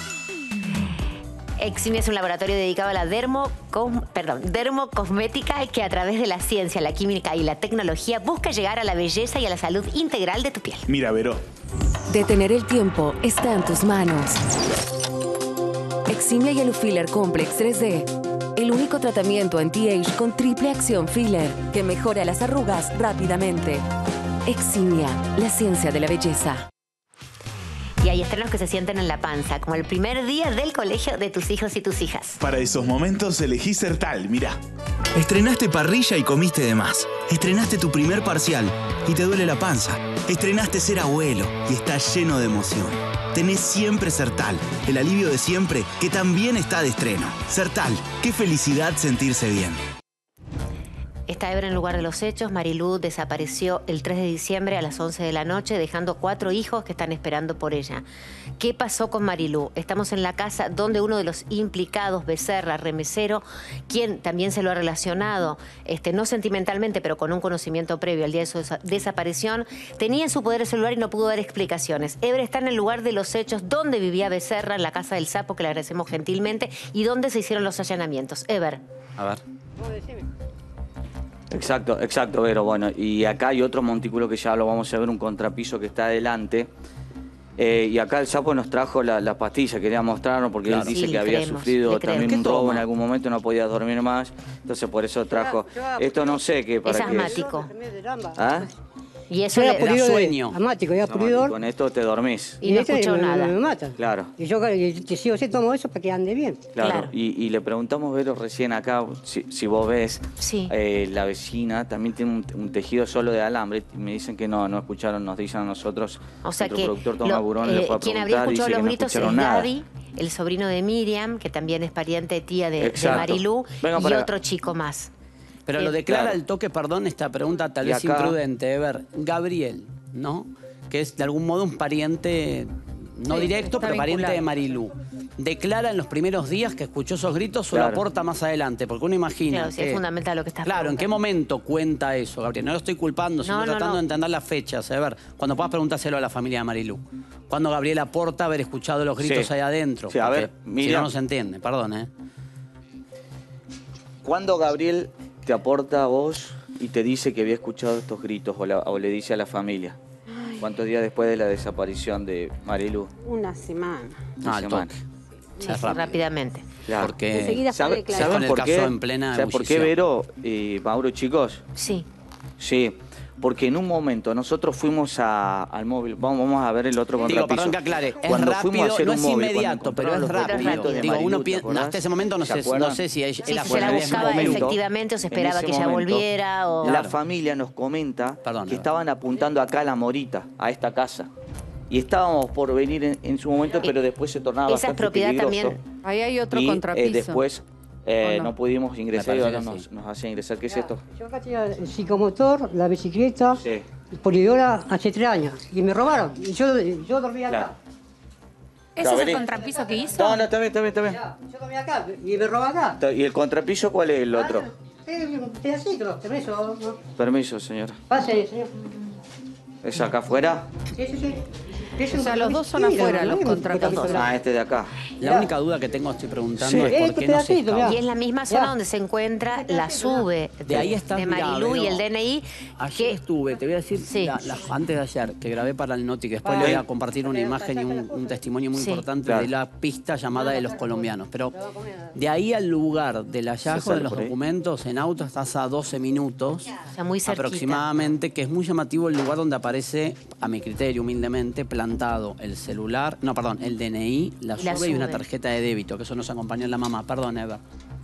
Eximia es un laboratorio dedicado a la dermo, cos- perdón, dermocosmética que a través de la ciencia, la química y la tecnología busca llegar a la belleza y a la salud integral de tu piel. Mira, Vero. Detener el tiempo está en tus manos. Eximia Yellow Filler Complex tres D. El único tratamiento anti-age con triple acción filler que mejora las arrugas rápidamente. Eximia, la ciencia de la belleza. Y hay estrenos que se sienten en la panza, como el primer día del colegio de tus hijos y tus hijas. Para esos momentos elegí Sertal, mira. Estrenaste parrilla y comiste de más. Estrenaste tu primer parcial y te duele la panza. Estrenaste ser abuelo y estás lleno de emoción. Tenés siempre Sertal, el alivio de siempre que también está de estreno. Sertal, qué felicidad sentirse bien. Está Ever en lugar de los hechos. Marilú desapareció el tres de diciembre a las once de la noche, dejando cuatro hijos que están esperando por ella. ¿Qué pasó con Marilú? Estamos en la casa donde uno de los implicados, Becerra, remesero, quien también se lo ha relacionado, este, no sentimentalmente, pero con un conocimiento previo al día de su desa- desaparición, tenía en su poder el celular y no pudo dar explicaciones. Ever está en el lugar de los hechos, donde vivía Becerra, en la casa del Sapo, que le agradecemos gentilmente, y donde se hicieron los allanamientos. Ever. A ver. Exacto, exacto, Vero. Bueno, y acá hay otro montículo que ya lo vamos a ver, un contrapiso que está adelante. Eh, y acá el Sapo nos trajo la, la pastilla, quería mostrarnos porque Claro. él dice Sí, que le había creemos, sufrido le creemos. también ¿Qué un robo toma? en algún momento, no podía dormir más. Entonces por eso trajo. Esto no sé qué para Es qué es. asmático. ¿Ah? Y eso Soy le... apurido de- sueño. Asmático, ya No, apurridor. con esto te dormís. Y no este escuchó me, nada. Me, me mata. Claro. Y yo, y te sigo así, tomo eso para que ande bien. Claro, Claro. Y, y le preguntamos, Vero, recién acá, si, si vos ves, Sí. eh, la vecina también tiene un, un tejido solo de alambre. Y me dicen que no, no escucharon, nos dicen a nosotros. O sea nuestro que productor Tomás lo- Burón eh, le fue a quien habría preguntar y escuchado dice los que no gritos es escucharon nada. Gaby, el sobrino de Miriam, que también es pariente tía de, de Exacto. Marilú, Venga y para acá. otro chico más. Pero Eh, lo declara claro. el toque, perdón, esta pregunta tal Y vez acá- imprudente, Ever. Gabriel, ¿no? Que es de algún modo un pariente, no Sí, directo, está pero pariente vinculado. de Marilú. ¿Declara en los primeros días que escuchó esos gritos o lo Claro. aporta más adelante? Porque uno imagina Claro, sí, que- es fundamental lo que estás Claro, ¿en qué preguntando. momento cuenta eso, Gabriel? No lo estoy culpando, sino No, no, tratando no. de entender las fechas. A ver, cuando puedas preguntárselo a la familia de Marilú. ¿Cuándo Gabriel aporta haber escuchado los gritos Sí. ahí adentro? Sí, a Porque ver, si Miriam. no, no se entiende, perdón, ¿eh? ¿Cuándo Gabriel te aporta a vos y te dice que había escuchado estos gritos o, la, o le dice a la familia? Ay. ¿Cuántos días después de la desaparición de Marilu? Una semana. Una Ah, al semana. toque. Sí, Es sí, rápido. rápidamente. Claro. Porque Enseguida fue ¿Sabe- declarado. ¿Saben Con el por caso qué? en plena ¿Saben por qué, ebullición. Vero y Mauro, chicos? Sí. Sí, porque en un momento nosotros fuimos a- al móvil, vamos, vamos a ver el otro Digo, contrapiso. perdón que aclare, es Cuando rápido, fuimos a hacer no un es móvil, cuando inmediato, pero es encontraron los rápido. documentos de Digo, Marilu, uno ¿te piensa, acordás? hasta ese momento no ¿Se sé, acuerdan? no sé si ella, Sí, ella si fue se la en ese ese buscaba momento. efectivamente o se en esperaba ese que ella momento, volviera o... La Claro. familia nos comenta Perdón, que Eva. estaban apuntando acá a la Morita, a esta casa. Y estábamos por venir en, en su momento, pero después se tornaba Esa es bastante propiedad peligroso. también. Ahí hay otro y, eh, contrapiso. después eh, ¿O no? no pudimos ingresar Me y parece ahora que nos, sí. nos hacen ingresar. ¿Qué es esto? Yo acá tenía el psicomotor, la bicicleta, Sí. polidora hace tres años. Y me robaron. Y yo, yo dormía acá. Claro. ¿Ese es el Vení. contrapiso que hizo? No, no, está bien, está bien, está bien. Yo dormía acá y me roban acá. ¿Y el contrapiso cuál es el otro? Eh, un pedacito, permiso. ¿no? Permiso, señora. Pase, señor. ¿Es acá afuera? Sí, sí, sí. Es O un sea, los dos son compromiso. afuera, Mira, los no hay un contrapisos. compromiso. Ah, este de acá. La única duda que tengo, estoy preguntando, Sí. es por Este qué no se pedacito, escapa. Y es la misma zona Ya. donde se encuentra la SUBE De ahí está de Marilu y el D N I. Ayer que estuve, te voy a decir, Sí. la- la- antes de ayer, que grabé para el Noti, que después le voy a compartir una imagen y un, un testimonio muy Sí. importante Claro. de la pista llamada de los colombianos. Pero de ahí al lugar del hallazgo sale de los por ahí. documentos, en auto estás a doce minutos O sea, muy cerquita. aproximadamente, que es muy llamativo el lugar donde aparece, a mi criterio humildemente, plantado el celular, no, perdón, el D N I, la Y la SUBE y una SUBE. tarjeta de débito, que eso nos acompañó en la mamá. Perdón, Eva.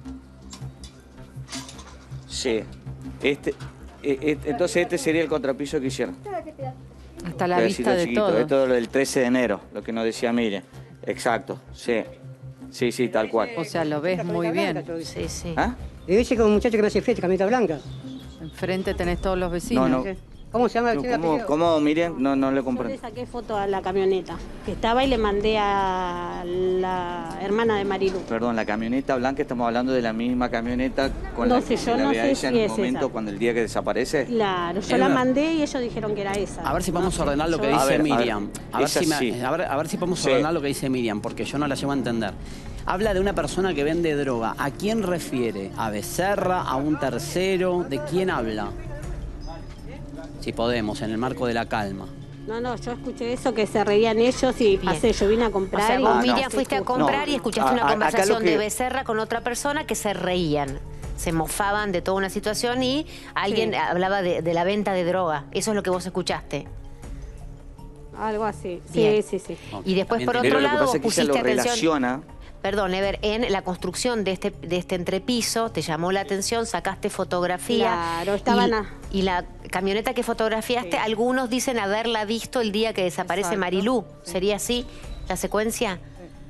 Sí. Este, eh, eh, entonces este sería el contrapiso que hicieron. Hasta la Pedacito vista de chiquito. todo. Esto es lo del trece de enero, lo que nos decía Miriam. Exacto, sí. Sí, sí, tal cual. O sea, lo ves muy bien. Sí, sí. ¿Ah? Y ese con un muchacho que me hace fiesta, camioneta blanca. Enfrente tenés todos los vecinos. No, no. ¿Cómo se llama? No, ¿Tiene ¿Cómo, apellido? cómo, Miriam? No, no le Yo le comprendo. saqué foto a la camioneta que estaba y le mandé a la hermana de Marilu. Perdón, la camioneta blanca, estamos hablando de la misma camioneta con No la sé, que yo se la no ve a sé ella si en el es momento esa. cuando el día que desaparece. Claro, yo Es la verdad. mandé y ellos dijeron que era esa. A ver si No podemos sé, ordenar lo que yo- dice A ver, a ver. Miriam. A ver, Esa si me- sí. a ver, a ver si podemos Sí. ordenar lo que dice Miriam, porque yo no la llevo a entender. Habla de una persona que vende droga. ¿A quién refiere? ¿A Becerra? ¿A un tercero? ¿De quién habla? Si podemos, en el marco de la calma. No, no, yo escuché eso, que se reían ellos y pasé, yo vine a comprar. O sea, y vos, Ah, no. Miriam, fuiste a comprar No. y escuchaste A- una a- acá lo conversación que- de Becerra con otra persona que se reían. Se mofaban de toda una situación y alguien Sí. hablaba de, de la venta de droga. Eso es lo que vos escuchaste. Algo así. Sí, Bien. sí, sí. Y después, por Pero otro lo que lado, pasa vos es que ella lo pusiste atención... relaciona. Perdón, Ever, en la construcción de este, de este entrepiso, te llamó la atención, sacaste fotografía. Claro, estaban y, a- y la camioneta que fotografiaste, Sí. algunos dicen haberla visto el día que desaparece Exacto. Marilu. ¿Sería así la secuencia?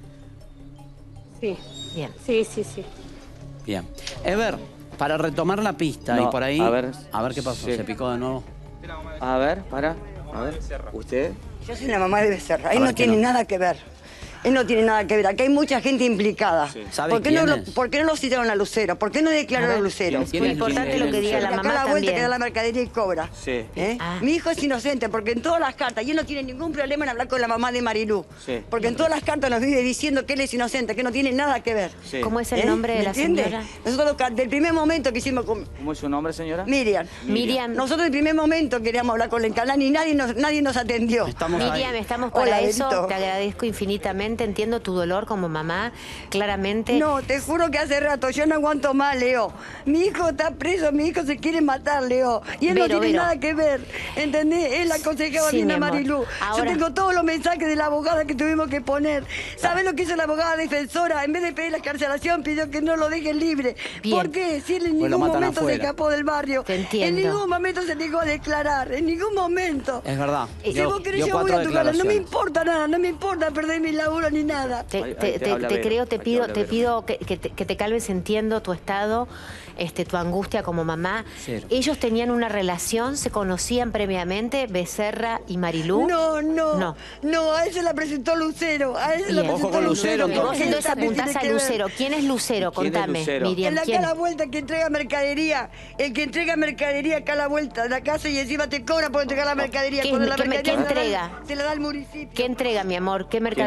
Sí, Bien. sí, sí, sí. Bien. Ever, para retomar la pista No, y por ahí... a ver. A ver qué pasó, Sí. se picó de nuevo. A ver, para. A ver. ¿Usted? Yo soy la mamá de Becerra. A Él ver, no ¿qué tiene no? nada que ver. Él no tiene nada que ver. Aquí hay mucha gente implicada. ¿Sabe ¿Por qué, no quién lo, es? ¿Por qué no lo citaron a Lucero? ¿por qué no declararon a Lucero? ¿Quién Muy es? importante ¿Quién lo es? que diga la Acá mamá la vuelta también. que da la mercadería y cobra. Sí. ¿Eh? Ah. Mi hijo es inocente porque en todas las cartas, y él no tiene ningún problema en hablar con la mamá de Marilu. Sí. Porque en todas las cartas nos vive diciendo que él es inocente, que no tiene nada que ver. Sí. ¿Cómo es el ¿Eh? nombre de ¿Me la entiende? señora? Nosotros los- del primer momento que hicimos con ¿Cómo es su nombre, señora? Miriam. Miriam. Nosotros del primer momento queríamos hablar con la Encalán y nadie nos, nadie nos atendió. Estamos Miriam, ahí. estamos para Hola, eso. Berito. Te agradezco infinitamente. Entiendo tu dolor como mamá. Claramente. No, te juro que hace rato, yo no aguanto más, Leo. Mi hijo está preso, mi hijo se quiere matar, Leo. Y él Vero, no tiene Vero. nada que ver, ¿entendés? Él aconsejaba Sí, bien mi a amor. Marilu. Ahora- Yo tengo todos los mensajes de la abogada que tuvimos que poner. ¿Sabés lo que hizo la abogada defensora? En vez de pedir la escarcelación, pidió que no lo dejen libre. Bien. ¿Por qué? Si él en Pues lo ningún matan momento afuera. se escapó del barrio. Te entiendo. En ningún momento se negó a declarar, en ningún momento. Es verdad. Si Dio- vos querés, dio yo voy cuatro a tu cara. No me declaraciones. importa nada, no me importa perder mi laburo ni nada. Te, Ahí- te- ahí te te- habla te Vero, creo, te ahí te pido, habla te Vero. pido que, que te, que te calmes, entiendo tu estado, este, tu angustia como mamá. Cero. ¿Ellos tenían una relación? ¿Se conocían previamente, Becerra y Marilú? No, no, No. no, a él se la presentó Lucero. A él se la Bien. presentó Ojo con Lucero, Y vos entonces. entonces también apuntás tiene a que ver. Lucero. ¿Quién es Lucero? ¿Quién es Contame, Lucero? Miriam. El de acá ¿quién? a la vuelta que entrega mercadería, el que entrega mercadería acá a la vuelta de la casa y encima te cobra por entregar la mercadería. ¿Qué- Cuando la qué me- mercadería qué se la da- entrega? Se la da al municipio. ¿Qué entrega, mi amor? ¿Qué mercadería Algo de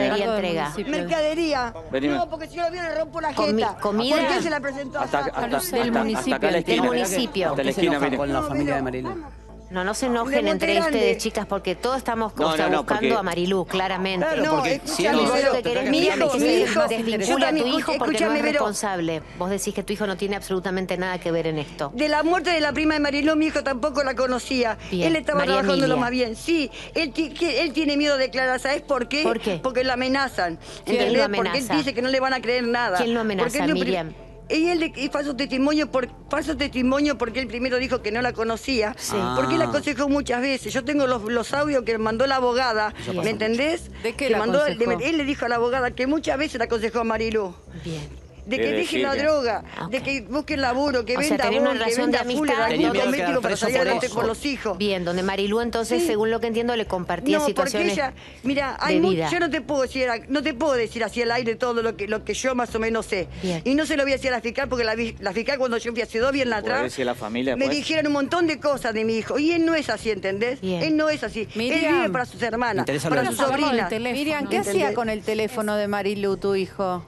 entrega? Mercadería. Venime. No, porque si yo lo veo le rompo la Comi- jeta. comida. ¿Por qué se la presentó a Hasta, Sapo? hasta, hasta, Del hasta municipio. acá a la Del esquina. municipio. Hasta la ¿Qué se esquina, enoja mire. con la familia de Marilu? No, no se De enojen Monte entre Grande. ustedes, chicas, porque todos estamos No, o sea, no, no, buscando porque- a Marilú, claramente. Claro, No, porque escúchame, si él Vos no- lo que querés, mi Miriam, hijo, es que mi se hijo, desvincule a tu escúchame, hijo porque no escúchame, es Vero. responsable. Vos decís que tu hijo no tiene absolutamente nada que ver en esto. De la muerte de la prima de Marilú, mi hijo tampoco la conocía. Bien. Él estaba María trabajando lo Emilia. más bien. Sí, él, ti- que- él tiene miedo de declarar. ¿Sabes por qué? ¿Por qué? Porque lo amenazan. ¿Quién ¿Entendés? lo Porque él amenaza? dice que no le van a creer nada. ¿Quién lo amenaza, Porque él lo pri- Miriam? Y él de- y falso testimonio, por, falso testimonio porque él primero dijo que no la conocía. Sí. Porque él Ah. aconsejó muchas veces. Yo tengo los, los audios que mandó la abogada. Eso pasa ¿Me entendés? ¿De qué Que la mandó, aconsejó? Él le dijo a la abogada que muchas veces le aconsejó a Marilú. Bien. De Quiere que dejen la decir que- droga, Ah, de ok. que busquen laburo, que O sea, venda tenía una bon, que relación de venda full, amistad. Tenía miedo de doméstico quedar para preso salir por adelante eso. con los hijos. Bien, donde Marilú entonces, Sí. según lo que entiendo, le compartía No, porque situaciones ella, mira, de hay mu- vida. yo no te puedo decir, no te puedo decir así al aire todo lo que lo que yo más o menos sé. Bien. Y no se lo voy a decir a la fiscal porque la, vi- la fiscal cuando yo fui hace dos viernes ¿Puede atrás decir la familia, me pues? dijeron un montón de cosas de mi hijo y él no es así, ¿entendés? Bien. Él no es así. Él Miriam. vive para sus hermanas, Me interesa para lo sus de sus Hablamos del sobrinas. teléfono. Miriam, ¿qué ¿Entendés? hacía con el teléfono de Marilu, tu hijo?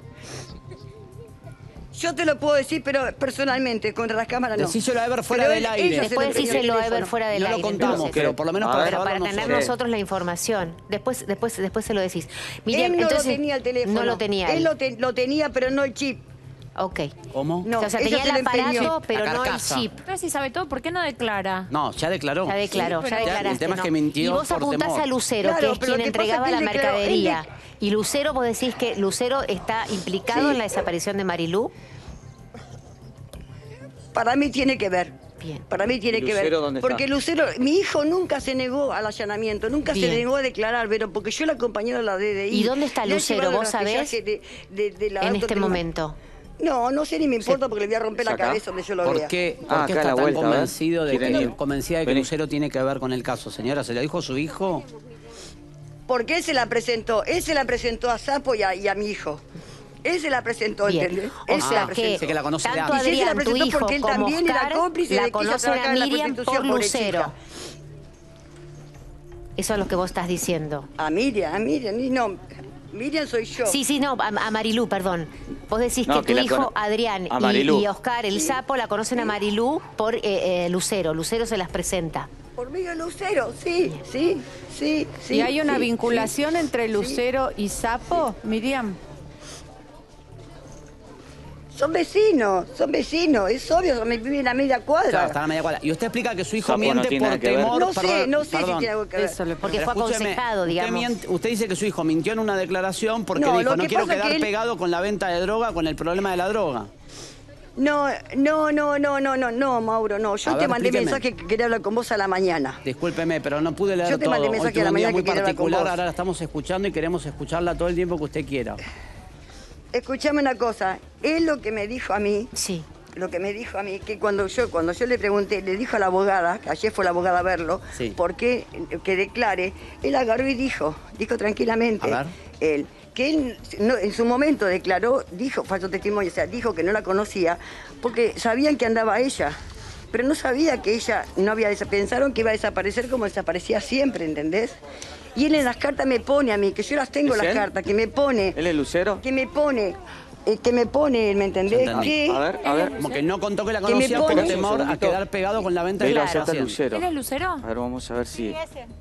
Yo te lo puedo decir, pero personalmente, contra las cámaras no. Decíselo a Ever fuera Pero del él- aire. ella se Después lo enseñó el decíselo a Ever teléfono. fuera del No lo aire. contamos, entonces. pero por lo menos A para ver. Pero para grabarlo tener nosotros. nosotros la información. Después, después, después se lo decís. Miriam, Él no entonces, lo tenía el teléfono. No lo tenía Él él. lo, te- lo tenía, pero no el chip. Ok. ¿Cómo? No, o sea, ella tenía se el lo empeñó. aparato, pero La no el carcasa. chip. Pero si sabe todo, ¿por qué no declara? No, ya declaró. Ya declaró, Sí, ya pero- declaraste. El tema es que ¿no? mintió Y vos por apuntás temor. a Lucero, Claro, que es pero quien lo que pasa entregaba es que la él declaró- él mercadería. Y Lucero, vos decís que Lucero está implicado Sí. en la desaparición de Marilú. Para mí tiene que ver. Bien. Para mí tiene ¿Y que ver. Lucero dónde está? Porque Lucero, mi hijo nunca se negó al allanamiento, nunca Bien. se negó a declarar, pero porque yo la acompañé a la D D I. ¿Y dónde está Le he Lucero? llevado ¿Vos el sabés? rastrillaje de- de- de la En auto este tribunal. momento. No, no sé ni me importa porque le voy a romper la ¿Acá? cabeza donde yo lo ¿Por vea. qué, por Ah, qué acá a está la tan vuelta, a ver. convencido de que, ¿Quieren ir? convencida de que Vení. Lucero tiene que ver con el caso? Señora, ¿se lo dijo su hijo? Porque él se la presentó, él se la presentó a Sapo y a, y a mi hijo. Él se la presentó, Bien. ¿entendés? O Él se sea la presentó. Dice que la conoce de tanto antes. Y él se la Adrián, tu presentó hijo, porque él como también era Oscar, cómplice la de que quiso conocen a trabajar en la Miriam prostitución, por pobrecita. Lucero. Eso es lo que vos estás diciendo. A Miriam, a Miriam, y no, Miriam soy yo. Sí, sí, no, a, a Marilú, perdón. Vos decís No, que que tu la hijo cono- Adrián a y, Marilú. y Oscar, el sapo, la conocen a Marilú por eh, eh, Lucero. Lucero se las presenta. Por medio de Lucero, sí, sí, sí, sí. ¿Y hay una sí, vinculación sí. entre Lucero y Sapo, Miriam? Son vecinos, son vecinos, es obvio, me viven a media cuadra. Claro, está a la media cuadra. Y usted explica que su hijo Sapo no miente tiene por nada que ver. temor. No sé, perdón, no sé si perdón. tiene algo que ver. Eso le Porque Pero fue escúcheme, aconsejado, usted digamos. miente- Usted, dice que su hijo mintió en una declaración porque No, dijo, lo no que quiero pasa es quedar que él- pegado con la venta de droga, con el problema de la droga. No, no, no, no, no, no, no, Mauro, no. Yo A te ver, mandé explíqueme. mensaje que quería hablar con vos a la mañana. Discúlpeme, pero no pude leer Yo te todo. mandé Hoy mensaje tuve a la un día mañana muy que quería hablar con particular, vos. ahora la estamos escuchando y queremos escucharla todo el tiempo que usted quiera. Escuchame una cosa, él lo que me dijo a mí, Sí. lo que me dijo a mí, que cuando yo cuando yo le pregunté, le dijo a la abogada, que ayer fue la abogada a verlo, Sí. por qué que declare, él agarró y dijo, dijo tranquilamente, A ver. él, que él no, en su momento declaró, dijo, falso testimonio, o sea, dijo que no la conocía, porque sabían que andaba ella, pero no sabía que ella no había desa- pensaron que iba a desaparecer como desaparecía siempre, ¿entendés? Y él en las cartas me pone a mí, que yo las tengo ¿Es las él? cartas, que me pone, ¿Él es Lucero? que me pone, eh, que me pone, ¿me entendés? Ya entendí. Que- A ver, a ver. Como que no contó que la Que me conocía por pone- temor a segundito. quedar pegado con la venta de Mira, droga. allá está Lucero. ¿Él es Lucero? A ver, vamos a ver si...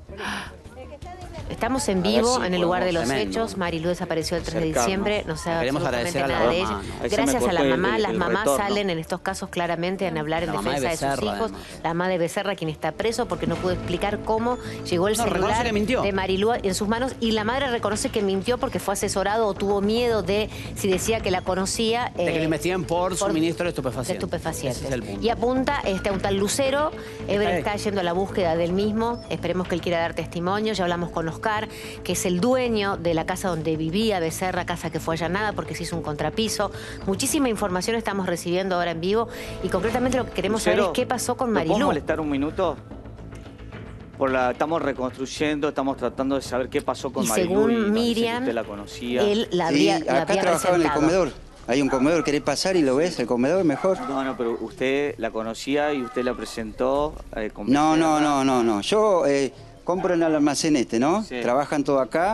Estamos en A ver vivo si en el lugar de los podemos- tremendo. hechos. Marilú desapareció el tres de Acercarnos. diciembre. No sabe Queremos absolutamente agradecer a la nada de mamá, ella. ¿no? Ahí se me Gracias a la cortó el- mamá. el- Las el mamás retorno. salen en estos casos claramente en hablar en La mamá de defensa de, sus Becerra, hijos. además. La mamá de Becerra, quien está preso porque no pudo explicar cómo llegó el No, reconoce celular que mintió. de Marilú en sus manos. Y la madre reconoce que mintió porque fue asesorado o tuvo miedo de, si decía que la conocía... De que eh, lo investiguen por, suministro de estupefacientes. de estupefacientes. Ese es el punto. Y apunta este, a un tal Lucero. Ever ahí. está yendo a la búsqueda del mismo. Esperemos que él quiera dar testimonio. Ya hablamos con Oscar, que es el dueño de la casa donde vivía Becerra, casa que fue allanada porque se hizo un contrapiso. Muchísima información estamos recibiendo ahora en vivo y concretamente lo que queremos saber Lucero, es qué pasó con ¿lo puedo Marilú. molestar un minuto? Por la, estamos reconstruyendo, estamos tratando de saber qué pasó con Y Marilú. según y nos dice que Miriam, usted la conocía. él la Sí, habría, la acá había trabajaba en el presentado. comedor. Hay un comedor, ¿querés pasar y lo ves? El comedor mejor. No, no, pero usted la conocía y usted la presentó eh, con No, no, Becerra. no, no, no. Yo eh, compro en el almacén este, ¿no? Sí. Trabajan todo acá.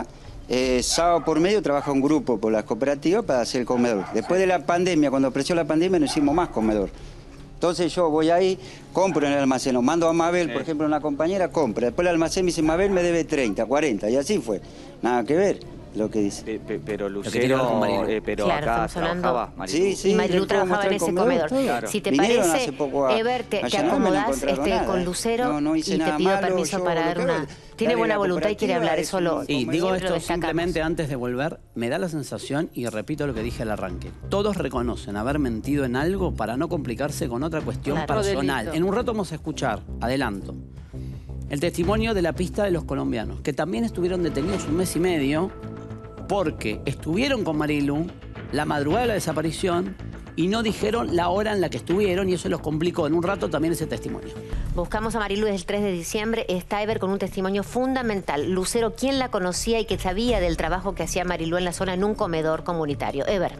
eh, sábado por medio trabaja un grupo por las cooperativas para hacer el comedor. Después de la pandemia, cuando apareció la pandemia, no hicimos más comedor. Entonces yo voy ahí, compro en el almacén, lo mando a Mabel, sí. por ejemplo, una compañera compra. Después el almacén me dice, Mabel me debe treinta, cuarenta, y así fue. Nada que ver lo que dice. Pe, pe, pero Lucero, eh, pero claro, acá hablando... trabajaba Marilu. Sí, sí, y Marilu trabajaba en ese comedor. comedor. Claro. Si te Vinieron parece, a, Ever, te, a te acomodás este, nada, con Lucero no, no hice y nada te pido malo, permiso yo, para dar una... Tiene buena voluntad y quiere hablar, eso lo... Y digo esto simplemente antes de volver, me da la sensación, y repito lo que dije al arranque, todos reconocen haber mentido en algo para no complicarse con otra cuestión Claro. personal. En un rato vamos a escuchar, adelanto, el testimonio de la pista de los colombianos, que también estuvieron detenidos un mes y medio porque estuvieron con Marilu la madrugada de la desaparición y no dijeron la hora en la que estuvieron, y eso los complicó en un rato también ese testimonio. Buscamos a Marilu desde el tres de diciembre. Está Ever con un testimonio fundamental. Lucero, ¿quién la conocía y que sabía del trabajo que hacía Marilu en la zona en un comedor comunitario? Ever.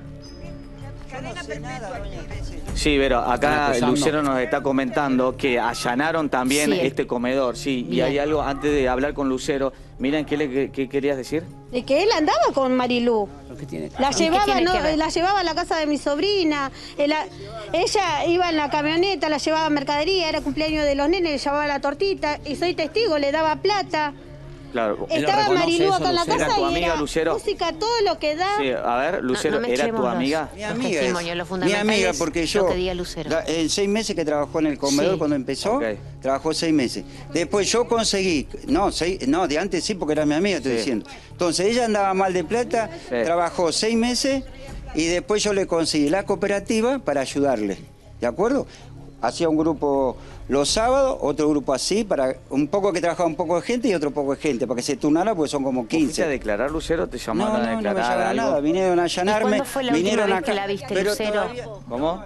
Sí, pero acá Lucero nos está comentando que allanaron también sí. este comedor. Sí, Bien. y hay algo, antes de hablar con Lucero, miren, ¿qué, le, qué, qué querías decir? De que él andaba con Marilu. Tiene... La llevaba, no, la llevaba a la casa de mi sobrina. Ella, ella iba en la camioneta, la llevaba a mercadería, era cumpleaños de los nenes, le llevaba la tortita, y soy testigo, le daba plata. Claro. Estaba Marilu acá en la casa ¿Era tu y amiga, era Lucero? música, todo lo que da. Sí, a ver, Lucero, no, no ¿era tu amiga? Mi amiga es, lo mi amiga, porque yo, lo que diga Lucero. La, en seis meses que trabajó en el comedor, sí. cuando empezó, okay. trabajó seis meses. Después yo conseguí, no, seis, no, de antes sí, porque era mi amiga, estoy sí. diciendo. Entonces ella andaba mal de plata, sí. trabajó seis meses y después yo le conseguí la cooperativa para ayudarle, ¿de acuerdo? Hacía un grupo los sábados, otro grupo así, para un poco que trabajaba un poco de gente y otro poco de gente, para que se turnara, porque son como quince. ¿Fuiste a declarar, Lucero? ¿Te llamaron no, no, a declarar? No, no me llamaron nada, vinieron a allanarme. ¿Cuándo fue la vinieron última acá, vez que la viste, pero Lucero? Todavía... ¿Cómo?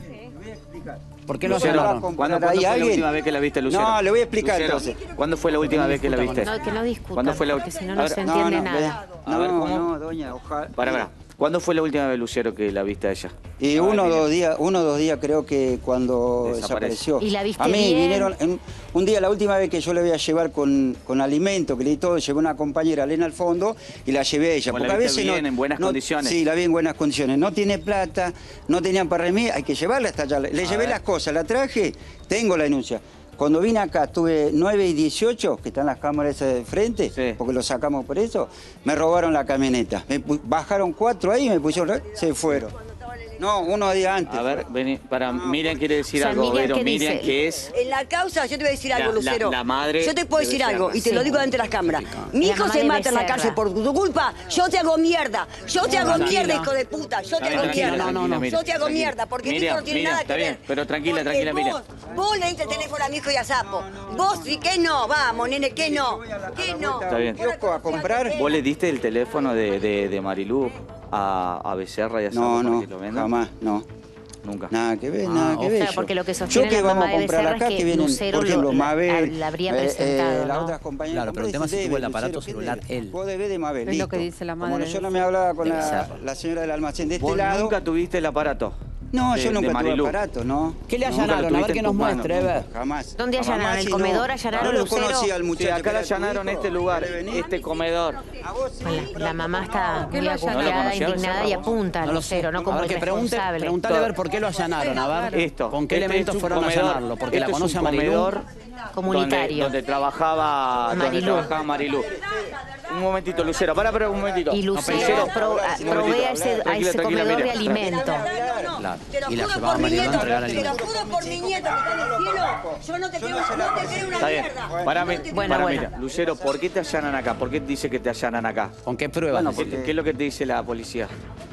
¿Por qué lo Lucero, allanaron? ¿Cuándo, ¿cuándo fue la última vez que la viste, Lucero? No, le voy a explicar Lucero, entonces. ¿Cuándo fue la última vez que la viste? No, que no discutan, ¿Cuándo fue la porque si no, a no ver, se entiende no, no, nada. No, a ver, ¿cómo? no, doña, ojalá. Para, para. ¿Cuándo fue la última vez, Lucero, que la viste a ella? Y uno o dos días, uno o dos días creo que cuando desapareció. ¿Y la viste A mí bien? vinieron, en, un día, la última vez que yo le voy a llevar con, con alimento, que le di todo, llevé una compañera, Elena, al fondo, y la llevé a ella. Bueno, porque la a veces bien, no, en buenas no, condiciones. Sí, la vi en buenas condiciones. No tiene plata, no tenían para remir, hay que llevarla hasta allá. Le a llevé ver. las cosas, la traje, tengo la denuncia. Cuando vine acá, estuve nueve y dieciocho, que están las cámaras esas de frente, sí. porque lo sacamos por eso, me robaron la camioneta. Me bajaron cuatro ahí y me pusieron, se fueron. No, unos días antes. A ver, vení, para no, Miriam quiere decir o sea, algo, Miriam, Vero, ¿qué Miriam, dice? que es... En la causa, yo te voy a decir algo, La- la- Lucero. la madre Yo te puedo decir debe ser algo, y te así. lo digo delante de las cámaras. Mi La hijo mamá se de mata en la Becerra. cárcel por tu culpa, yo te hago mierda. Yo te hago Tranquila. mierda, hijo de puta. Yo te hago Tranquila, mierda. no, no, no. Yo te hago Tranquila. mierda, porque mi Miriam, hijo no tiene Miriam, nada está que bien, ver. pero tranquila, Porque tranquila, vos, Miriam. Vos le diste el teléfono a mi hijo y a Sapo. Vos sí que no, vamos, nene, que no. Que no. Está bien. A comprar. ¿Vos le diste el teléfono de, de, de Marilu a, a Becerra y a Sapo No, para no, que lo vendan? jamás, no. Nunca. Nada que ver, Ah, nada que o ver. sea, yo. porque lo que Yo sostiene que la vamos mamá a de comprar Becerra acá, es que que vienen, Lucero por ejemplo, lo- Mabel, la habría eh, eh, presentado, las ¿no? otras compañeras. Claro, pero el tema es si tuvo el aparato celular él. Vos debés de Mabel, Es lo listo. que dice la Como madre yo de no me hablaba con de la, Becerra. la señora del almacén de este ¿Vos lado. nunca tuviste el aparato? No, de- yo de nunca tuve Marilu? aparato, ¿no. ¿Qué le Nunca lo allanaron? A tuviste ver qué en nos tus manos, muestre, Ever. Jamás. ¿Dónde Jamás, allanaron? ¿El y comedor no, allanaron, no lo Lucero? conocía al Sí, muchacho. acá que la era tu allanaron hijo. este lugar, ¿Quiere venir? este comedor. A vos sí, La, la mamá está ¿Qué muy lo agobiada, allanaron? indignada y apunta a No lo sé. Lucero, ¿no? Como a el ver, que pregunte, responsable. preguntale a ver por qué lo allanaron, a ver Esto. con qué Este elementos es un fueron comedor, a allanarlo, porque la este es conoce a un Marilu. comedor Comunitario. Donde, donde trabajaba donde Marilu. trabajaba Marilu. Un momentito, Lucero, para, para un momentito. Y Lucero Lucero, pro- un provee momentito. a ese, a Tranquila, ese tranquila, comedor de mira. alimento. Claro. Te lo Y la juro llevaba por mi Marilu a nieto, entregar te lo alimentos. juro por mi nieto que está en el cielo. Yo no te creo, no te creo una Está bien. mierda. Para, No mí, te creo Bueno, para bueno. mira, Lucero, ¿por qué te allanan acá? ¿Por qué dice que te allanan acá? ¿Con qué pruebas? Bueno, ¿qué, qué es lo que te dice la policía?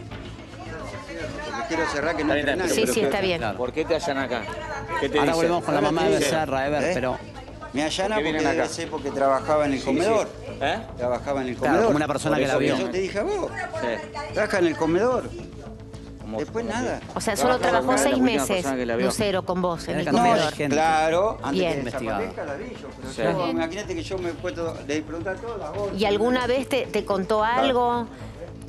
Porque quiero cerrar que no Está bien, entre está nadie. Sí, pero sí, ¿qué- está bien. Claro. ¿Por qué te allanan acá? ¿Qué te Ahora dice? volvemos con la mamá de Becerra, Ever, ¿Eh? pero... Me allana ¿Por qué porque vienen acá? debe ser porque trabajaba en el Sí, comedor. sí. ¿Eh? Trabajaba en el Claro, comedor. como una persona Por que la eso vio. Yo te dije a vos. Sí. Trabaja en el comedor. Como- Después como nada. O sea, solo Trabajaba trabajó con la seis última meses, persona que la vio. Lucero, con vos en Era el camino No, de comedor. gente. claro, antes Bien. que Investigado. desaparezca la vi yo, pero Sí. yo, imagínate que yo me he puesto de preguntar todo a vos. ¿Y alguna vez te, te contó algo?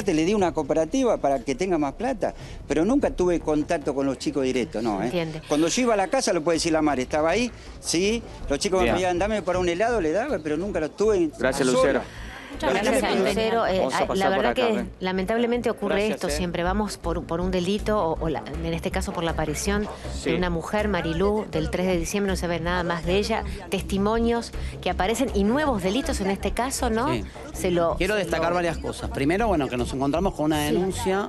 aparte le di una cooperativa para que tenga más plata, pero nunca tuve contacto con los chicos directos, no. ¿eh? Entiende. Cuando yo iba a la casa, lo puede decir la madre, estaba ahí, sí, los chicos Bien. me pedían, dame para un helado, le daba, pero nunca los tuve. Gracias, a Lucero. solas. Gracias a Lucero. Eh, Vamos a pasar la por verdad acá, que ven. lamentablemente ocurre Gracias, esto eh. siempre. Vamos por, por un delito, o, o la- en este caso por la aparición Sí. de una mujer, Marilú, del tres de diciembre, no se ve nada más de ella. Testimonios que aparecen y nuevos delitos en este caso, ¿no? Sí. Se lo, Quiero se destacar lo- varias cosas. Primero, bueno, que nos encontramos con una denuncia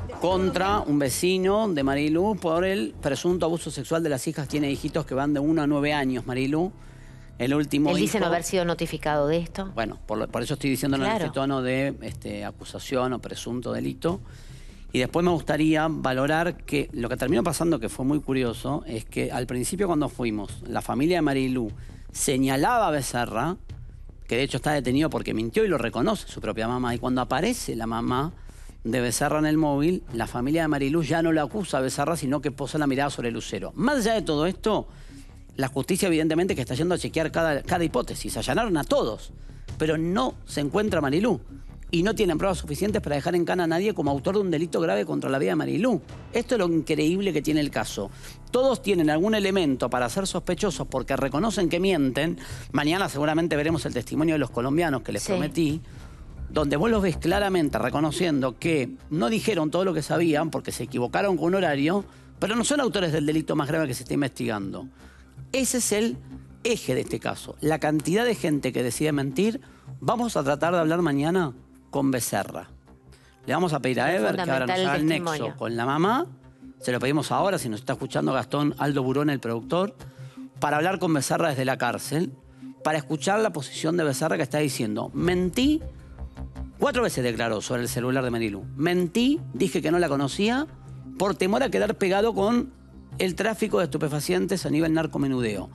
contra un vecino de Marilú por el presunto abuso sexual de las hijas. Tiene hijitos que van de uno a nueve años, Marilú. El último Él dice hijo- no haber sido notificado de esto. Bueno, por, lo- por eso estoy diciendo en Claro. este tono de este, acusación o presunto delito. Y después me gustaría valorar que lo que terminó pasando, que fue muy curioso, es que al principio cuando fuimos, la familia de Marilú señalaba a Becerra, que de hecho está detenido porque mintió y lo reconoce su propia mamá. Y cuando aparece la mamá de Becerra en el móvil, la familia de Marilú ya no la acusa a Becerra, sino que posa la mirada sobre Lucero. Más allá de todo esto, la justicia evidentemente que está yendo a chequear cada, cada hipótesis. Allanaron a todos, pero no se encuentra Marilú. Y no tienen pruebas suficientes para dejar en cana a nadie como autor de un delito grave contra la vida de Marilú. Esto es lo increíble que tiene el caso. Todos tienen algún elemento para ser sospechosos porque reconocen que mienten. Mañana seguramente veremos el testimonio de los colombianos que les Sí. prometí, donde vos los ves claramente reconociendo que no dijeron todo lo que sabían porque se equivocaron con un horario, pero no son autores del delito más grave que se está investigando. Ese es el eje de este caso. La cantidad de gente que decide mentir. Vamos a tratar de hablar mañana con Becerra. Le vamos a pedir a Es Ever que ahora nos fundamental haga el el testimonio. nexo con la mamá. Se lo pedimos ahora, si nos está escuchando Gastón Aldo Burón, el productor, para hablar con Becerra desde la cárcel, para escuchar la posición de Becerra que está diciendo, mentí, cuatro veces declaró sobre el celular de Marilú. Mentí, dije que no la conocía, por temor a quedar pegado con el tráfico de estupefacientes a nivel narcomenudeo.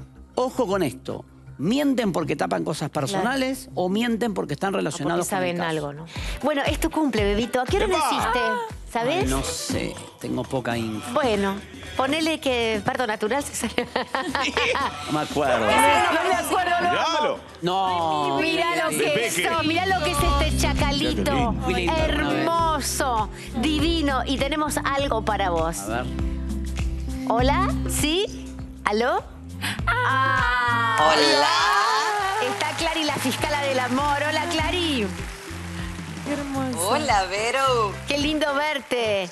Ojo con esto. ¿Mienten porque tapan cosas personales o mienten porque están O porque relacionados con el saben caso? algo, ¿no? Bueno, es tu cumple, bebito. ¿A qué hora naciste? ¿Sabés? Ay, no sé, tengo poca info. Bueno, ponele que parto natural se sale. No me acuerdo. No me acuerdo, no. Míralo. No. Mirá lo sí. que es esto, mirá lo que es este chacalito. Muy lindo, Hermoso, divino. Y tenemos algo para vos. A ver. ¿Hola? ¿Sí? ¿Aló? Ah, Hola. Está Clary, la fiscala del amor. Hola, Clary. Qué hermoso. Hola, Vero. Qué lindo verte.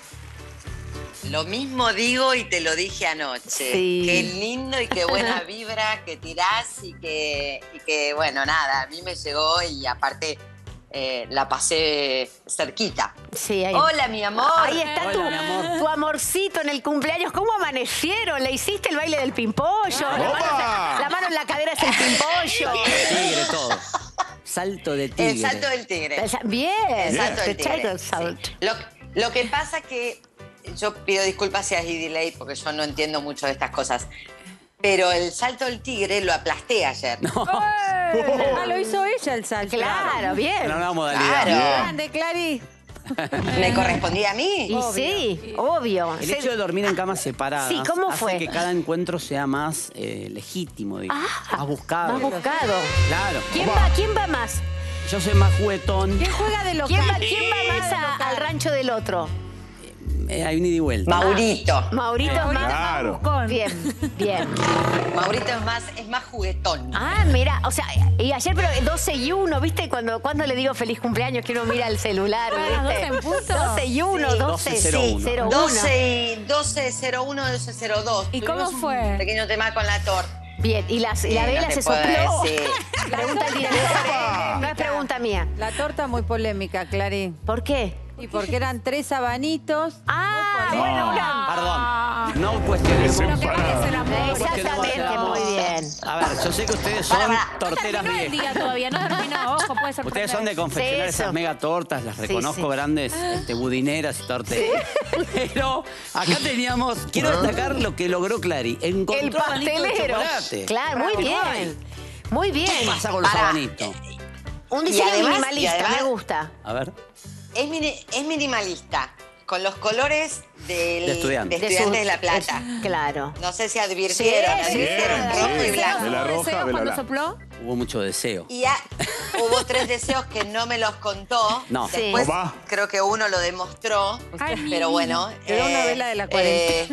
Lo mismo digo y te lo dije anoche. Sí. Qué lindo y qué buena vibra que tirás y que, y que, bueno, nada, a mí me llegó y aparte eh, la pasé cerquita. Sí, ahí. Hola, mi amor. Ahí está tu, Hola, mi amor. tu amorcito en el cumpleaños. ¿Cómo amanecieron? ¿Le hiciste el baile del pimpollo? La mano, la mano en la cadera es el pimpollo. Tigre todo. Salto de tigre. El salto del tigre. El sa- Bien. El salto del The tigre. tiger salt. Sí. Lo, lo que pasa que yo pido disculpas si hay delay porque yo no entiendo mucho de estas cosas. Pero el salto del tigre lo aplasté ayer. Ah, lo hizo ella el salto. Claro, bien. En una modalidad. Claro. Grande, Clary. ¿Me correspondía a mí? Y sí, obvio. El Se- hecho de dormir en camas separadas Sí, ¿cómo hace fue? que cada encuentro sea más eh, legítimo, digamos. Ah, más buscado. Más buscado. Claro. ¿Quién va, ¿Quién va más? Yo soy más juguetón. ¿Quién juega de local? ¿Quién va, quién va más a- al rancho del otro? Eh, hay un ida y vuelta. Maurito. Maurito es más. Claro. Bien, bien. Maurito es más, es más juguetón. Ah, mira, o sea, y ayer, pero doce y uno, ¿viste? Cuando, cuando le digo feliz cumpleaños, que uno mira el celular, ¿Fue a las ¿viste? doce en punto? doce y uno, Sí. doce, doce cero uno. cero uno. doce y doce cero uno, doce cero dos. ¿Y cómo Tuvimos fue? Un pequeño tema con la torta. Bien, y, las, y la Sí, vela no te se puedo sopló. decir. Pregunta el director. No es pregunta mía. La torta muy polémica, Clary. ¿Por qué? Y porque eran tres abanitos. Ah, bueno, una. Perdón. No cuestiones. Lo que vale es el amor. Exactamente, muy bien. A ver, yo sé que ustedes son Para, para. torteras No el día viejas. todavía, no terminó. Ojo, puede ser. Ustedes son de confeccionar Sí, eso. esas mega tortas, las reconozco, sí. grandes este, budineras y torteras. Pero acá teníamos, quiero destacar lo que logró Clary. Encontró El abanitos de pastelero. chocolate. Claro, muy bien. Muy bien. ¿Qué pasa con los Pará. abanitos? Un Y diseño además- minimalista, y además- me gusta. A ver. Es, mini- es minimalista, con los colores del, De estudiante. de, Estudiantes su- de La Plata. es- claro. No sé si advirtieron, Sí, sí, advirtieron sí, rojo y sí. blanco. Vela roja, ¿Deseo vela cuando blanca. sopló? Hubo mucho deseo. Y ha- hubo tres deseos que no me los contó. No. Sí. Después Opa. creo que uno lo demostró. Ay, pero bueno. Quedó una vela de la eh,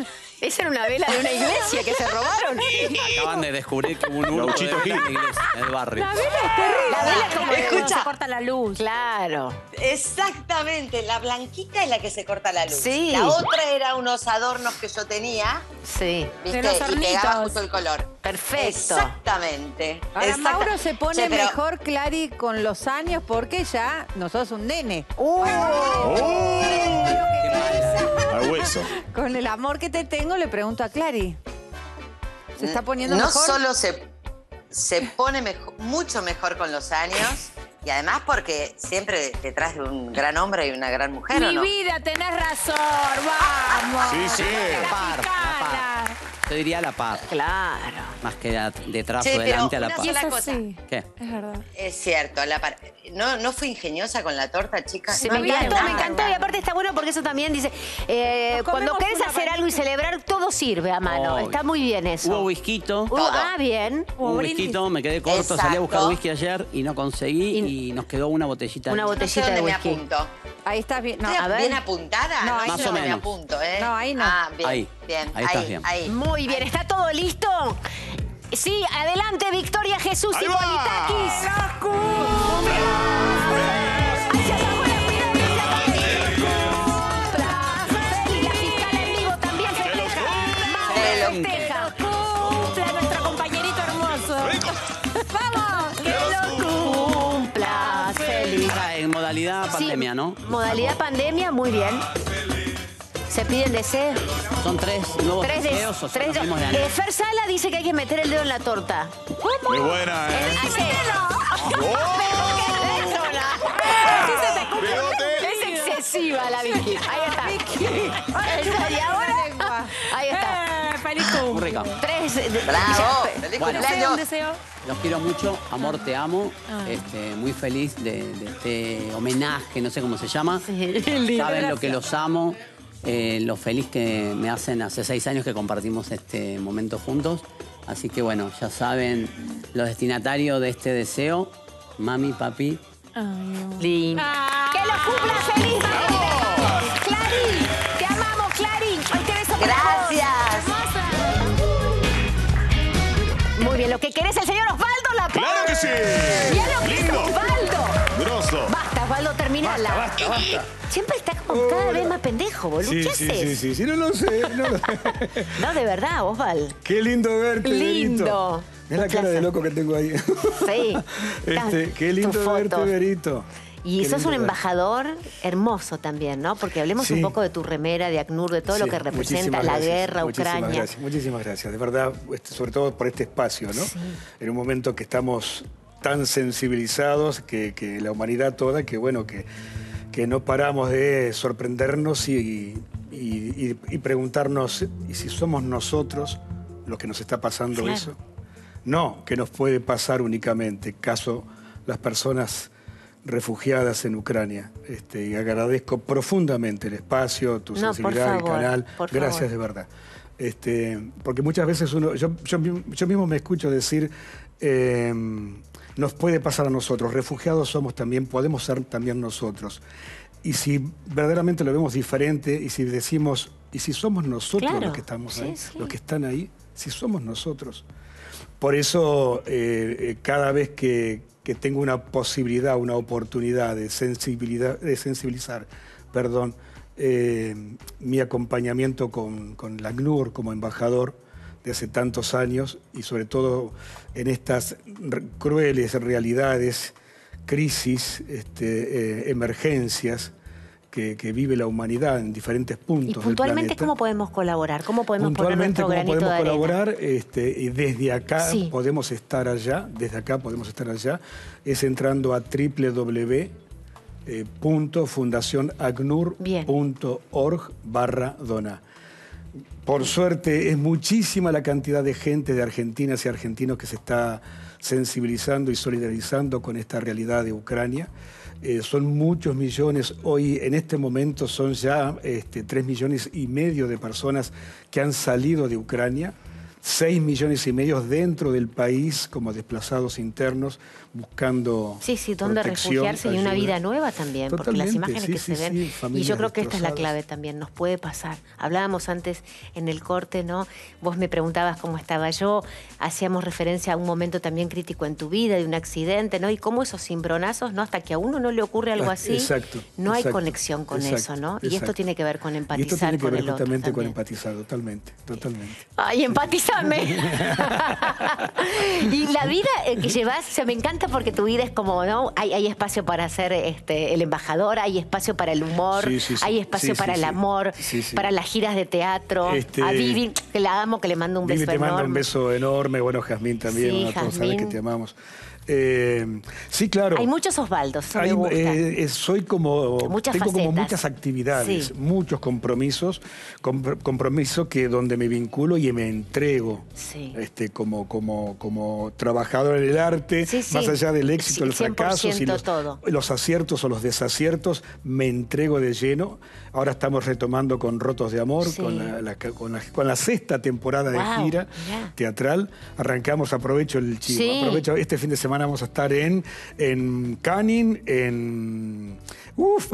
Esa era una vela de una iglesia que se robaron. Acaban de descubrir que hubo un hurto de vela en la iglesia, en el barrio. La vela es terrible. La vela es como que Escucha. Se corta la luz. Claro. Exactamente, la blanquita es la que se corta la luz. Sí. La otra era unos adornos que yo tenía. Sí. ¿Viste? De los Y hornitos. pegaba justo el color. Perfecto. Exactamente. Ahora Exacta- Mauro se pone Che, pero- mejor, Clary, con los años porque ya no sos un nene. Al hueso. Con el amor que te tengo, le pregunto a Clary. ¿Se está poniendo no mejor? solo se, se pone mejo- mucho mejor con los años, y además porque siempre detrás de un gran hombre hay una gran mujer, ¿o Mi no? vida, tenés razón. Vamos. Sí, sí. La par, la par. Yo diría la par. Claro. Más que a- detrás Che, o pero delante a la una par. sola Eso cosa. sí. ¿Qué? Es verdad. Es cierto, la par- no, no fui ingeniosa con la torta, chicas. Sí, No me había encantó, me nada. encantó. Y aparte está bueno porque eso también dice, eh, Nos cuando comemos querés una hacer panita. algo y celebrar, todo sirve a mano. Obvio. Está muy bien eso. Hubo whisquito. Hubo- ah, bien. Hubo Hubo whisky, brindis. me quedé corto, salí a buscar Exacto. whisky ayer y no conseguí y, nos quedó una botellita. Una ahí. No sé botellita dónde de me whisky. apunto. Ahí estás bien. No, ¿Estoy a ver. bien apuntada? No, No, ahí sé no. dónde Más o me menos. apunto, ¿eh? No, ahí no. Ah, bien, Ahí. bien. Ahí estás bien. Ahí. Muy bien, ¿está todo listo? Sí, adelante, Victoria Jesús Ahí y va. Politakis. ¡Ay, se apagó la pirámide! La fiscal en vivo también festeja. Mauro festeja. Cumpla nuestro compañerito hermoso. ¡Vamos! ¡Que lo cumpla feliz! Ahora, en modalidad Sí, pandemia, ¿no? Modalidad pandemia, muy bien. Se piden deseos. Son tres nuevos Tres de- deseos o tres de- fuimos de eh, antes. Fer Sala dice que hay que meter el dedo en la torta. ¿Cómo? Muy buena, ¿eh? Eh, hace- Es excesiva la Vicky. Ahí está. Esa, y ahora. Ahí está. Eh, feliz Muy cumple. rica. Tres. de- ¡Bravo! ya- ¡Feliz Bueno. ¿Deseo un cumpleaños! deseo? Los quiero mucho, amor, te amo. Ah. Este, muy feliz de, de este homenaje, no sé cómo se llama. lindo. Saben lo que los amo, eh, lo feliz que me hacen hace seis años que compartimos este momento juntos. Así que bueno, ya saben los destinatarios de este deseo. Mami, papi. Ay, no. Lindo. Ah. ¡Que lo cumpla feliz! ¡Clarín! ¡Te amamos, Clarín! ¡Este beso para vos. Gracias. Muy bien, lo que querés el señor Osvaldo La ¡Claro que sí! ¡Mira lo que es ¡Lindo! Osvaldo! Grosso. Basta, Osvaldo, terminala. Basta, basta, basta. Siempre está como cada vez más pendejo, boludo. Sí, ¿Qué sí, haces? sí, sí, sí, no lo sé. No, lo- No, de verdad, Osvaldo. Qué lindo verte, Lindo. Berito. Mira la Un cara de placer. loco que tengo ahí. Sí. Este, qué Tu lindo verte, foto. Berito. Y Qué sos lindo un verte. embajador hermoso también, ¿no? Porque hablemos un Sí. poco de tu remera, de ACNUR, de todo lo Sí, que representa muchísimas la gracias, guerra, muchísimas Ucrania. Gracias, muchísimas gracias, de verdad, este, sobre todo por este espacio, ¿no? Sí. En un momento que estamos tan sensibilizados, que, que la humanidad toda, que bueno, que, que no paramos de sorprendernos y, y- y- y preguntarnos, ¿y si somos nosotros los que nos está pasando Claro. eso? No, que nos puede pasar únicamente, caso las personas refugiadas en Ucrania. Este, y agradezco profundamente el espacio, tu No, por sensibilidad, favor, el canal. por Gracias favor. de verdad. Este, porque muchas veces uno, yo, yo, yo mismo me escucho decir, eh, nos puede pasar a nosotros, refugiados somos también, podemos ser también nosotros. Y si verdaderamente lo vemos diferente, y si decimos, y si somos nosotros Claro, los que estamos sí, ahí, sí. los que están ahí, si somos nosotros. Por eso, eh, eh, cada vez que, que tengo una posibilidad, una oportunidad de, sensibilidad, de sensibilizar, perdón, eh, mi acompañamiento con, con la ACNUR como embajador de hace tantos años y sobre todo en estas re- crueles realidades, crisis, este, eh, emergencias que, que vive la humanidad en diferentes puntos Y del puntualmente, planeta. ¿cómo podemos colaborar? ¿Cómo podemos poner Puntualmente, nuestro ¿cómo granito podemos de arena? colaborar? Este, y desde acá Sí. podemos estar allá, desde acá podemos estar allá, es entrando a doble u doble u doble u punto fundación acnur punto org barra donar. Por suerte es muchísima la cantidad de gente de argentinas y argentinos que se está sensibilizando y solidarizando con esta realidad de Ucrania. Eh, son muchos millones, hoy en este momento son ya este, tres millones y medio de personas que han salido de Ucrania, seis millones y medio dentro del país como desplazados internos buscando Sí, sí, donde refugiarse y una vida nueva también, porque las imágenes sí, que sí, se ven, sí, y yo creo que esta es la destrozadas. clave también, nos puede pasar. Hablábamos antes en el corte, ¿no? Vos me preguntabas cómo estaba yo, hacíamos referencia a un momento también crítico en tu vida, de un accidente, ¿no? Y cómo esos cimbronazos, ¿no? Hasta que a uno no le ocurre algo así, Exacto, no hay exacto, conexión con exacto, eso, ¿no? Y esto exacto. tiene que ver con Y esto empatizar tiene que con ver el otro justamente con también. empatizar, totalmente, totalmente. Ay, empatizame. Y la vida eh, que llevas, o sea, me encanta porque tu vida es como, ¿no? Hay, hay espacio para ser este, el embajador, hay espacio para el humor, Sí, sí, sí. hay espacio Sí, para sí, el sí. amor, Sí, sí. para las giras de teatro. Este- A Vivi, que la amo, que le mando un Vivi beso te enorme. manda un beso enorme, bueno, Jazmín también, Sí, bueno, todos sabes Jazmín. que te amamos. Eh, sí, claro. Hay muchos Osvaldos, eso Hay, me gusta. eh, eh, soy como, Muchas tengo como facetas. muchas actividades, Sí. muchos compromisos, compr- compromisos que donde me vinculo y me entrego Sí. este, como, como, como trabajador en el arte, Sí, sí. más allá del éxito, Sí, el fracaso, y cien por ciento los, todo. los aciertos o los desaciertos, me entrego de lleno. Ahora estamos retomando con Rotos de Amor, Sí. con, la, la- con, la, con la sexta temporada de Guau, gira mirá. teatral. Arrancamos, aprovecho el chivo, Sí. aprovecho, este fin de semana vamos a estar en, en Canning, en uf,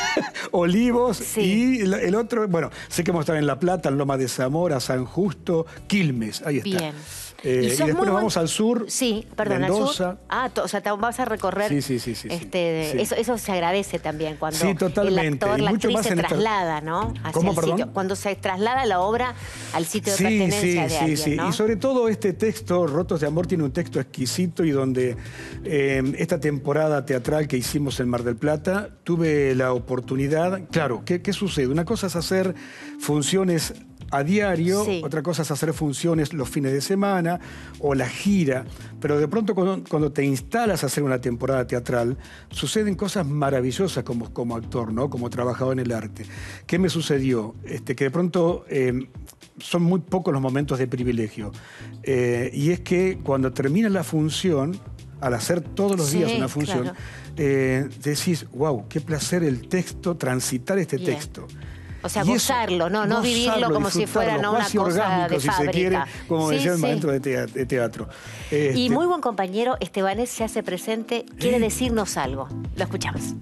Olivos y el, el otro, bueno, sé que vamos a estar en La Plata, en Loma de Zamora, San Justo, Quilmes, ahí está. Bien. Eh, y sos después muy nos buen- vamos al sur, Sí, perdón, al Mendoza. sur. Ah, to- o sea, te vas a recorrer. Sí, sí, sí, sí, sí. este, Sí. Eso, eso se agradece también cuando Sí, totalmente. el actor, Y la mucho actriz más se en esta- traslada, ¿no? Hacia ¿Cómo, el perdón? sitio. Cuando se traslada la obra al sitio de Sí, pertenencia sí, de sí, alguien, sí. ¿no? Y sobre todo este texto, Rotos de Amor, tiene un texto exquisito y donde eh, esta temporada teatral que hicimos en Mar del Plata, tuve la oportunidad, claro, ¿qué, qué sucede? Una cosa es hacer funciones a diario, Sí. otra cosa es hacer funciones los fines de semana o la gira, pero de pronto cuando, cuando te instalas a hacer una temporada teatral, suceden cosas maravillosas como, como actor, ¿no? Como trabajador en el arte. ¿Qué me sucedió? Este, que de pronto eh, son muy pocos los momentos de privilegio. Eh, y es que cuando termina la función, al hacer todos los Sí, días una función, claro. eh, decís, wow, qué placer el texto, transitar este Bien. texto. O sea, Y eso, gozarlo, no, no gozarlo, vivirlo como si fuera disfrutarlo, ¿no? una cuasi cosa orgánico, de si fábrica. se quiere, como Sí, decía el sí. maestro de tea- de teatro. Este, Y muy buen compañero, Estebanés se hace presente, quiere Sí. decirnos algo. Lo escuchamos.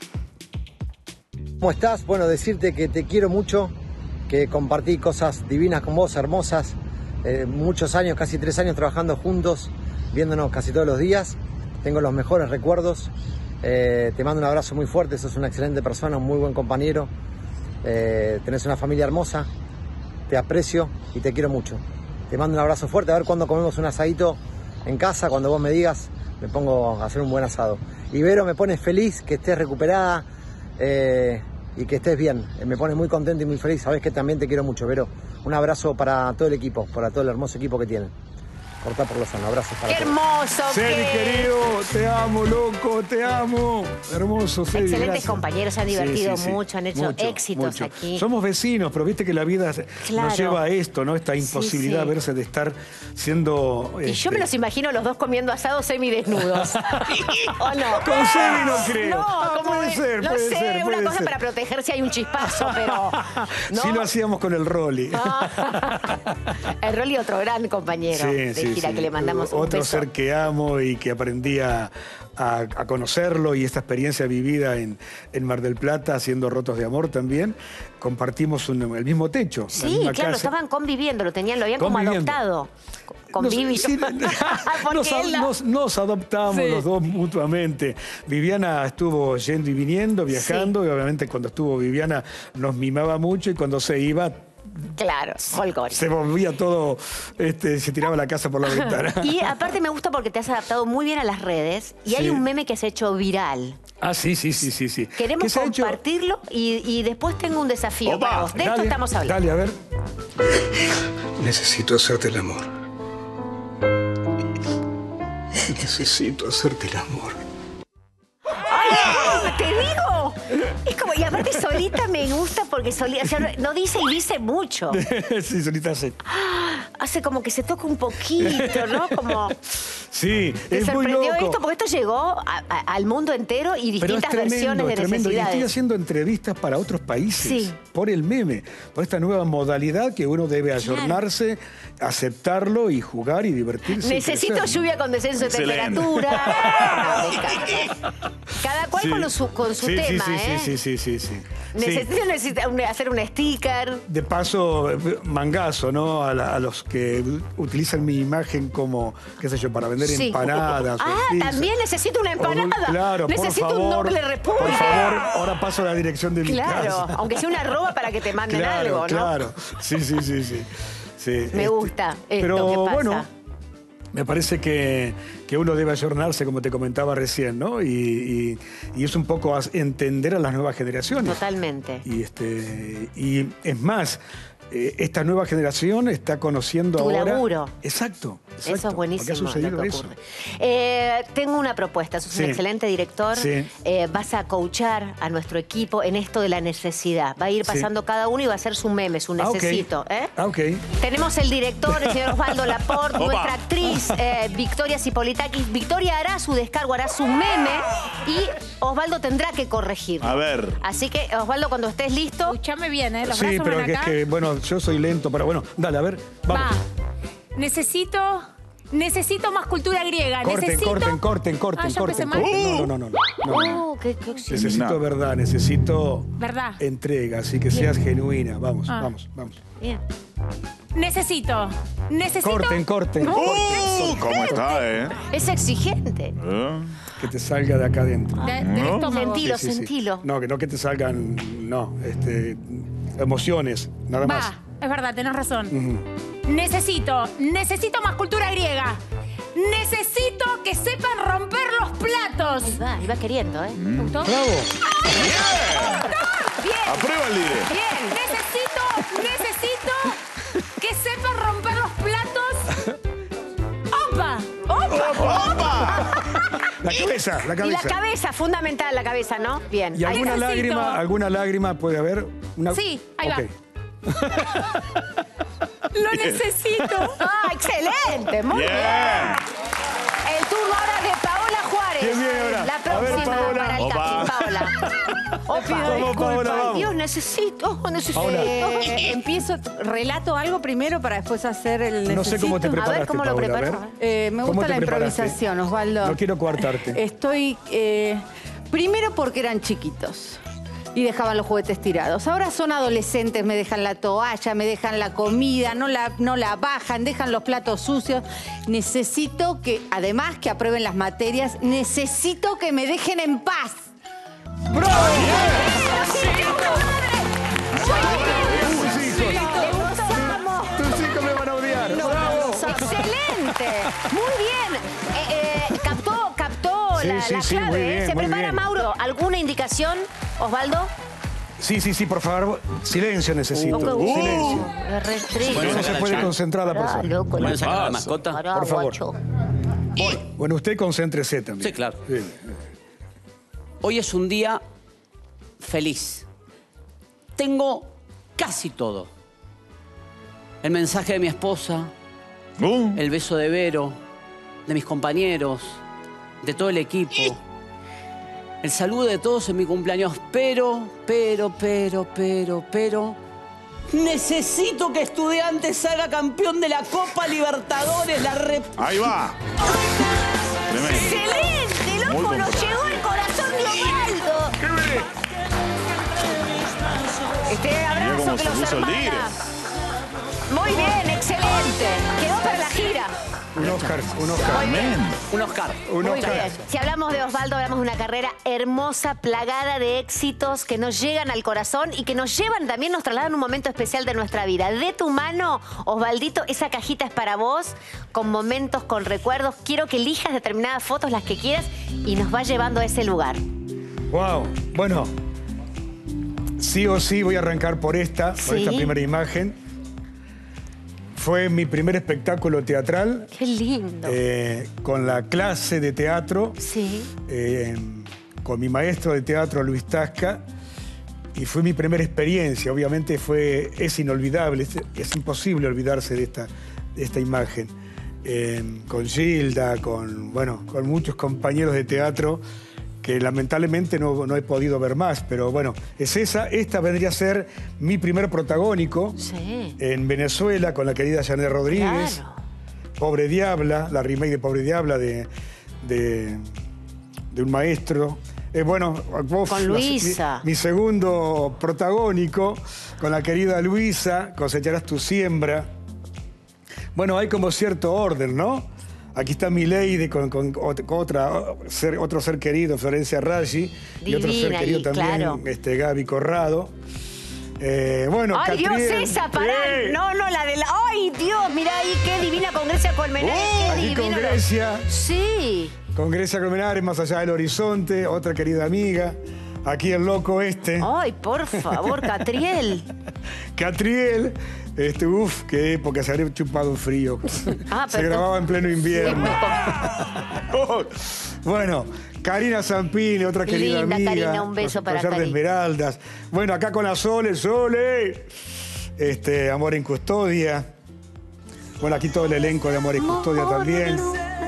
¿Cómo estás? Bueno, decirte que te quiero mucho, que compartí cosas divinas con vos, hermosas, eh, muchos años, casi tres años trabajando juntos, viéndonos casi todos los días. Tengo los mejores recuerdos. Eh, te mando un abrazo muy fuerte, sos una excelente persona, un muy buen compañero. Eh, tenés una familia hermosa, te aprecio y te quiero mucho. Te mando un abrazo fuerte, a ver cuándo comemos un asadito en casa, cuando vos me digas, me pongo a hacer un buen asado. Y Vero, me pones feliz que estés recuperada eh, y que estés bien. Eh, me pone muy contento y muy feliz, sabés que también te quiero mucho, Vero. Un abrazo para todo el equipo, para todo el hermoso equipo que tienen. Cortá por los sanos, abrazos para ¡Qué todos. hermoso! Cedi, qué- querido, te amo, loco, te amo. Hermoso, Cedi, Excelentes gracias. compañeros, se han Sí, divertido sí, sí. mucho, han hecho Mucho, éxitos mucho. aquí. Somos vecinos, pero viste que la vida Claro. nos lleva a esto, ¿no? Esta imposibilidad sí. de verse, de estar siendo... Y yo me los imagino los dos comiendo asados semidesnudos. ¿O no? Con Cedi no creo. No, Ah, como puede de- ser, no puede sé, ser, una puede cosa ser. para proteger si hay un chispazo, pero... ¿no? Sí lo hacíamos con el Rolly. El Rolly, otro gran compañero de gira que le mandamos un Otro beso. ser que amo y que aprendí a, a- a conocerlo, y esta experiencia vivida en, en Mar del Plata, haciendo Rotos de Amor también, compartimos un- el mismo techo. la Sí, misma claro, casa. estaban conviviendo, lo tenían, lo habían Conviviendo. como adoptado. Con Nos- Vivi. sí, Porque nos, él la- nos- nos adoptamos Sí. los dos mutuamente. Viviana estuvo yendo y viniendo, viajando, y obviamente cuando estuvo Viviana nos mimaba mucho, y cuando se iba Claro, Holgori. se volvía todo, este, se tiraba la casa por la ventana. Y aparte me gusta porque te has adaptado muy bien a las redes y hay Sí. un meme que se ha hecho viral. Ah, sí, sí, sí, sí, sí. ¿Qué Queremos se ha hecho? compartirlo y, y después tengo un desafío Opa, para vos. De esto dale, estamos hablando. Dale, a ver. Necesito hacerte el amor. Necesito hacerte el amor. ¡Ay, te digo! Es como, y aparte solita me gusta porque solita, o sea, no- no dice y dice mucho. Sí, solita hace. Hace como que se toca un poquito, ¿no? Como... Sí, ¿Te es muy sorprendió loco. esto? Porque esto llegó a- a- al mundo entero y Pero es distintas tremendo, versiones de es tremendo. Y necesidades. estoy haciendo entrevistas para otros países Sí. por el meme, por esta nueva modalidad que uno debe ayornarse, aceptarlo y jugar y divertirse. y Necesito crecer, ¿no? lluvia con descenso de Excelente. temperatura. No, me encanta. Cada cual Sí. con su, con su Sí, sí, tema, sí, ¿eh? sí, sí, sí, sí. Necesito, necesito un- hacer un sticker. De paso, mangazo, ¿no? A, la- a los que utilizan mi imagen como, qué sé yo, para vender Sí. empanadas. o Ah, pizzas. también necesito una O dul- empanada. Claro, necesito por favor, un doble repulgue. Por favor, ahora paso la dirección de mi Claro, casa. aunque sea una arroba para que te manden Claro, algo, ¿no? claro. Sí, sí, sí, sí. Sí, Me este, gusta esto pero que pasa. bueno, me parece que, que uno debe ayornarse, como te comentaba recién, ¿no? Y, y- y es un poco as- entender a las nuevas generaciones. Totalmente. Y, este, y es más, eh, esta nueva generación está conociendo Tu ahora... laburo. Exacto, exacto. Eso es porque buenísimo. ha sucedido lo que eso. ocurre. Eh, tengo una propuesta. Sos Sí. un excelente director. Sí. Eh, vas a coachar a nuestro equipo en esto de la necesidad. Va a ir Sí. pasando cada uno y va a hacer su meme, su Ah, ok. necesito. ¿eh? Ah, ok. Tenemos el director, el señor Osvaldo Laporte, Opa. nuestra actriz eh, Victoria Cipolitakis. Victoria hará su descargo, hará su meme y Osvaldo tendrá que corregir. A ver. Así que, Osvaldo, cuando estés listo... Escuchame bien, ¿eh? Los Sí, brazos pero van que es acá. que, bueno, yo soy lento, pero bueno, dale, a ver, vamos. Va. Necesito... Necesito más cultura griega. Corten, necesito... corten, corten, corten, Ah, ¿ya corten, empecé mal? corten. No, no, no, no. no, no. Oh, qué, qué Necesito verdad, necesito ¿Verdad? entrega, así que seas genuina. Vamos, Ah. vamos, vamos. Bien. Necesito... Necesito... Corten, corten. Uh, corten. ¿Cómo está, eh? Es exigente. Que te salga de acá adentro. De- del estómago. Sentilo, Sí, sí, sí. sentilo. No, que no que te salgan, no, este, emociones, nada más. Va, es verdad, tenés razón. Ujú. Necesito, necesito más cultura griega. Necesito que sepan romper los platos. Ahí va, iba queriendo, ¿eh? ¿Te gustó? Bravo. Bien. Aprueba el líder. Bien, necesito, necesito que sepan romper los platos. ¡Opa! ¡Opa! La cabeza, la Y cabeza. la cabeza, fundamental la cabeza, ¿no? Bien. ¿Y Ahí alguna está. lágrima, alguna lágrima puede haber? Una... Sí, ahí Ok. Lo necesito. ¡Ah, excelente! Muy Bien. bien. El turno ahora de Paola Juárez. ¿Quién viene ahora? La A ver, próxima Paola. para el Opa. casting, Paola. Opa. Vamos, Paola, Ay, vamos. Dios, necesito, necesito. Paola. Eh, empiezo, relato algo primero para después hacer el necesito. No sé cómo te preparaste, A ver, ¿cómo lo Paola, a preparo? ver. Eh, me ¿Cómo gusta te la preparaste? improvisación, Osvaldo. No quiero coartarte. Estoy, eh, primero porque eran chiquitos y dejaban los juguetes tirados. Ahora son adolescentes, me dejan la toalla, me dejan la comida, no la, no la bajan, dejan los platos sucios. Necesito que, además que aprueben las materias, necesito que me dejen en paz. Tus hijos. Tus hijos me van a odiar. Bravo. ¡Excelente! Muy bien. Eh, eh, captó, captó Sí, la, sí, la sí, clave. muy ¿eh? bien, Se muy prepara bien. Mauro. ¿Alguna indicación, Osvaldo? Sí, sí, sí, por favor. Silencio necesito. Uh, uh, Silencio. Me restrego. Bueno, No se la puede chan. concentrar la Pará, persona. loco, ¿Pueden la- sacar a la mascota? Pará, Por favor. guacho. Bueno, usted concéntrese también. Sí, claro. Bien. Hoy es un día feliz. Tengo casi todo. El mensaje de mi esposa, Uh, el beso de Vero, de mis compañeros, de todo el equipo. El saludo de todos en mi cumpleaños. Pero, pero, pero, pero, pero... Necesito que Estudiantes salga campeón de la Copa Libertadores, la rep... ahí va. Tremendo. ¡Excelente, loco! Muy ¡Nos comprado. llegó el corazón de Osvaldo! Este Mirá abrazo cómo que se los puso el hermana. tigre. Muy bien, excelente. Quedó para la gira. Un Oscar, un Oscar. Muy bien. Un Oscar. Un Muy Oscar. bien. Si hablamos de Osvaldo, hablamos de una carrera hermosa, plagada de éxitos que nos llegan al corazón y que nos llevan también, nos trasladan a un momento especial de nuestra vida. De tu mano, Osvaldito, esa cajita es para vos, con momentos, con recuerdos. Quiero que elijas determinadas fotos, las que quieras, y nos va llevando a ese lugar. Wow. Bueno, sí o sí voy a arrancar por esta, por Sí. esta primera imagen. Fue mi primer espectáculo teatral. Qué lindo. eh, con la clase de teatro, Sí. eh, con mi maestro de teatro, Luis Tasca, y fue mi primera experiencia. Obviamente fue, es inolvidable, es, es imposible olvidarse de esta, de esta imagen. eh, con Gilda, con, bueno, con muchos compañeros de teatro que lamentablemente no, no he podido ver más, pero bueno, es esa. Esta vendría a ser mi primer protagónico sí. en Venezuela con la querida Janet Rodríguez. Claro. Pobre Diabla, la remake de Pobre Diabla de, de, de un maestro. Eh, bueno, vos, con Luisa. Mi, mi segundo protagónico, con la querida Luisa, Cosecharás tu siembra. Bueno, hay como cierto orden, ¿no? Aquí está Milady con, con, con otra, ser, otro ser querido, Florencia Raggi. Y otro ser querido y, también, claro. este, Gaby Corrado. Eh, bueno, ¡Ay, Catriel, Dios, esa, pará! ¡Eh! No, no, la de la... ¡Ay, Dios! Mirá ahí, qué divina con Grecia Colmenares. Oh, qué aquí divino con lo- Grecia. Sí. Con Grecia Colmenares, Más allá del horizonte, otra querida amiga. Aquí el loco este. Ay, por favor, Catriel. Catriel. Este, uf, qué época, se habría chupado un frío. Ah, se pero- grababa en pleno invierno. Oh, bueno, Karina Zampini, otra querida Linda, amiga. Karina, un beso para Collar de Karina. Esmeraldas. Bueno, acá con la Sole, Sole. Este, Amor en Custodia. Bueno, aquí todo el elenco de Amor en Custodia también.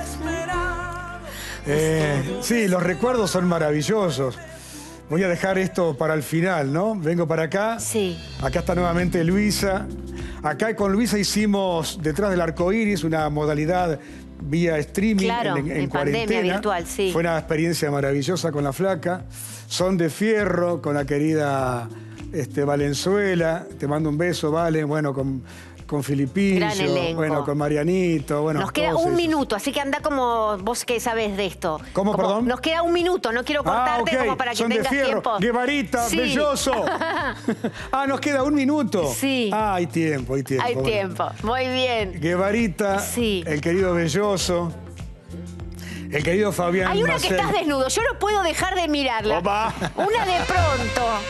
Eh, sí, los recuerdos son maravillosos. Voy a dejar esto para el final, ¿no? Vengo para acá. Sí. Acá está nuevamente Luisa. Acá con Luisa hicimos Detrás del Arco Iris, una modalidad vía streaming Claro, en, en en pandemia cuarentena. virtual, sí. Fue una experiencia maravillosa con la flaca. Son de Fierro, con la querida este, Valenzuela. Te mando un beso, Valen. Bueno, con, con Filipillo. Gran elenco. Bueno, con Marianito. Bueno, Nos queda todos un ellos. minuto, así que anda como vos que sabés de esto. ¿Cómo, Como- perdón? Nos queda un minuto, no quiero Ah, cortarte ok. como para que Son de tengas Fierro. tiempo. Guevarita, Sí. Belloso. Ah, nos queda un minuto. Sí. Ah, hay tiempo, hay tiempo. Hay Bueno. tiempo, muy bien. Guevarita, Sí. el querido Belloso, el querido Fabián Hay una Macei. que estás desnudo, yo no puedo dejar de mirarla. Opa. Una de pronto.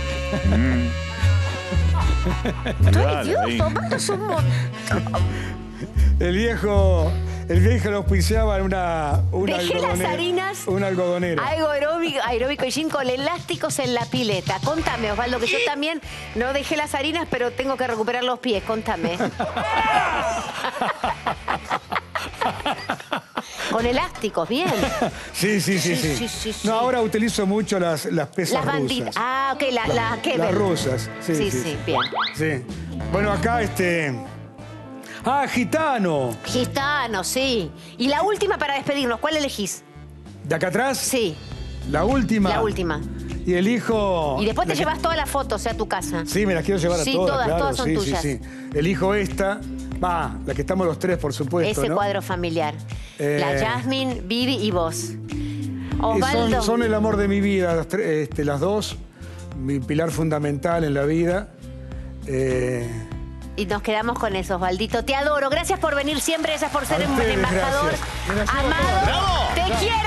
Dale, Dios, ahí. papá, es un montón. El viejo, el viejo lo auspiciaba en una, una Dejé las algodonera. harinas. Una algodonera. Algo aeróbico, aeróbico y gym con elásticos en la pileta. Contame, Osvaldo, que yo también no dejé las harinas, pero tengo que recuperar los pies. Contame. Con elásticos, bien. Sí, sí, sí, Sí, sí. sí, sí, sí. No, ahora utilizo mucho las, las pesas Las banditas. rusas. Ah, ok, la, la Kebel. Las rusas. Sí, Sí, sí, sí, bien. Sí. Bueno, acá este... Ah, Gitano. Gitano, sí. Y la última para despedirnos, ¿cuál elegís? ¿De acá atrás? Sí, La última. la última. Y elijo... Y después te la que- llevas todas las fotos, o sea, a tu casa. Sí, me las quiero llevar a Sí, todas, todas, claro. todas son sí, tuyas. sí, sí. Elijo esta. Va, la que estamos los tres, por supuesto, Ese ¿no? cuadro familiar. Eh, La Jasmine, Vivi y vos. Y Osvaldo. son, son el amor de mi vida, las, tres- este, las dos. Mi pilar fundamental en la vida. Eh, Y nos quedamos con eso, Osvaldito. Te adoro. Gracias por venir siempre. Gracias por ser A un ustedes, embajador gracias. Gracias. amado. ¡Bravo! Te quiero.